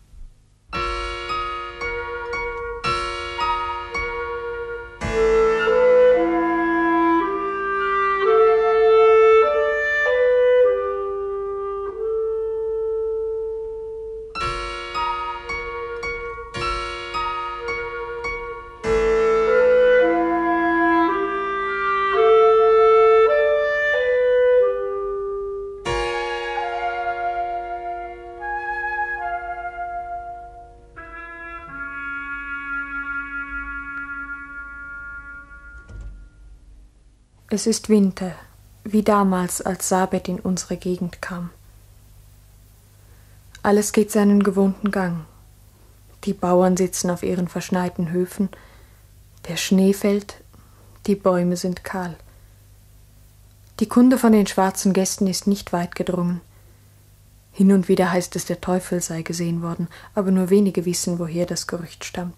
Es ist Winter, wie damals, als Sabet in unsere Gegend kam. Alles geht seinen gewohnten Gang. Die Bauern sitzen auf ihren verschneiten Höfen, der Schnee fällt, die Bäume sind kahl. Die Kunde von den schwarzen Gästen ist nicht weit gedrungen. Hin und wieder heißt es, der Teufel sei gesehen worden, aber nur wenige wissen, woher das Gerücht stammt.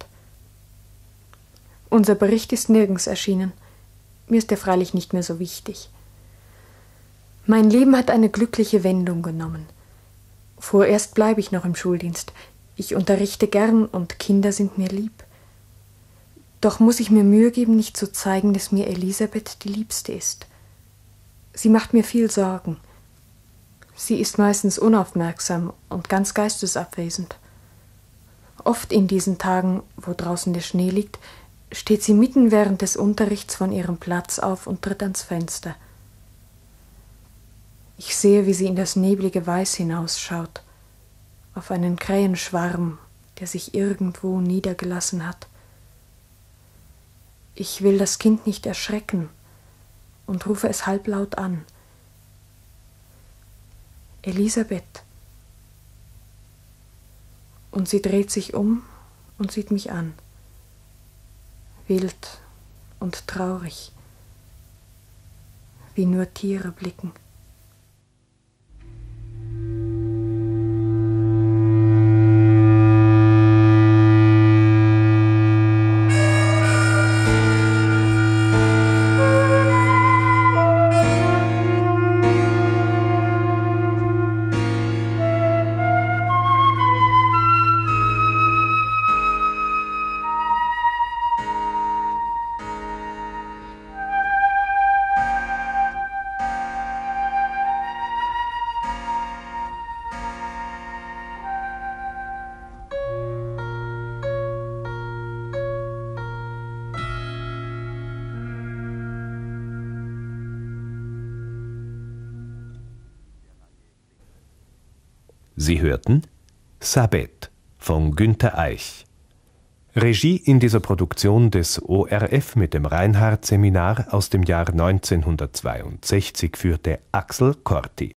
Unser Bericht ist nirgends erschienen. Mir ist er freilich nicht mehr so wichtig. Mein Leben hat eine glückliche Wendung genommen. Vorerst bleibe ich noch im Schuldienst. Ich unterrichte gern und Kinder sind mir lieb. Doch muss ich mir Mühe geben, nicht zu zeigen, dass mir Elisabeth die Liebste ist. Sie macht mir viel Sorgen. Sie ist meistens unaufmerksam und ganz geistesabwesend. Oft in diesen Tagen, wo draußen der Schnee liegt, steht sie mitten während des Unterrichts von ihrem Platz auf und tritt ans Fenster. Ich sehe, wie sie in das neblige Weiß hinausschaut, auf einen Krähenschwarm, der sich irgendwo niedergelassen hat. Ich will das Kind nicht erschrecken und rufe es halblaut an. Elisabeth. Und sie dreht sich um und sieht mich an. Wild und traurig, wie nur Tiere blicken. Sie hörten Sabet von Günter Eich. Regie in dieser Produktion des O R F mit dem Reinhardt-Seminar aus dem Jahr neunzehnhundertzweiundsechzig führte Axel Corti.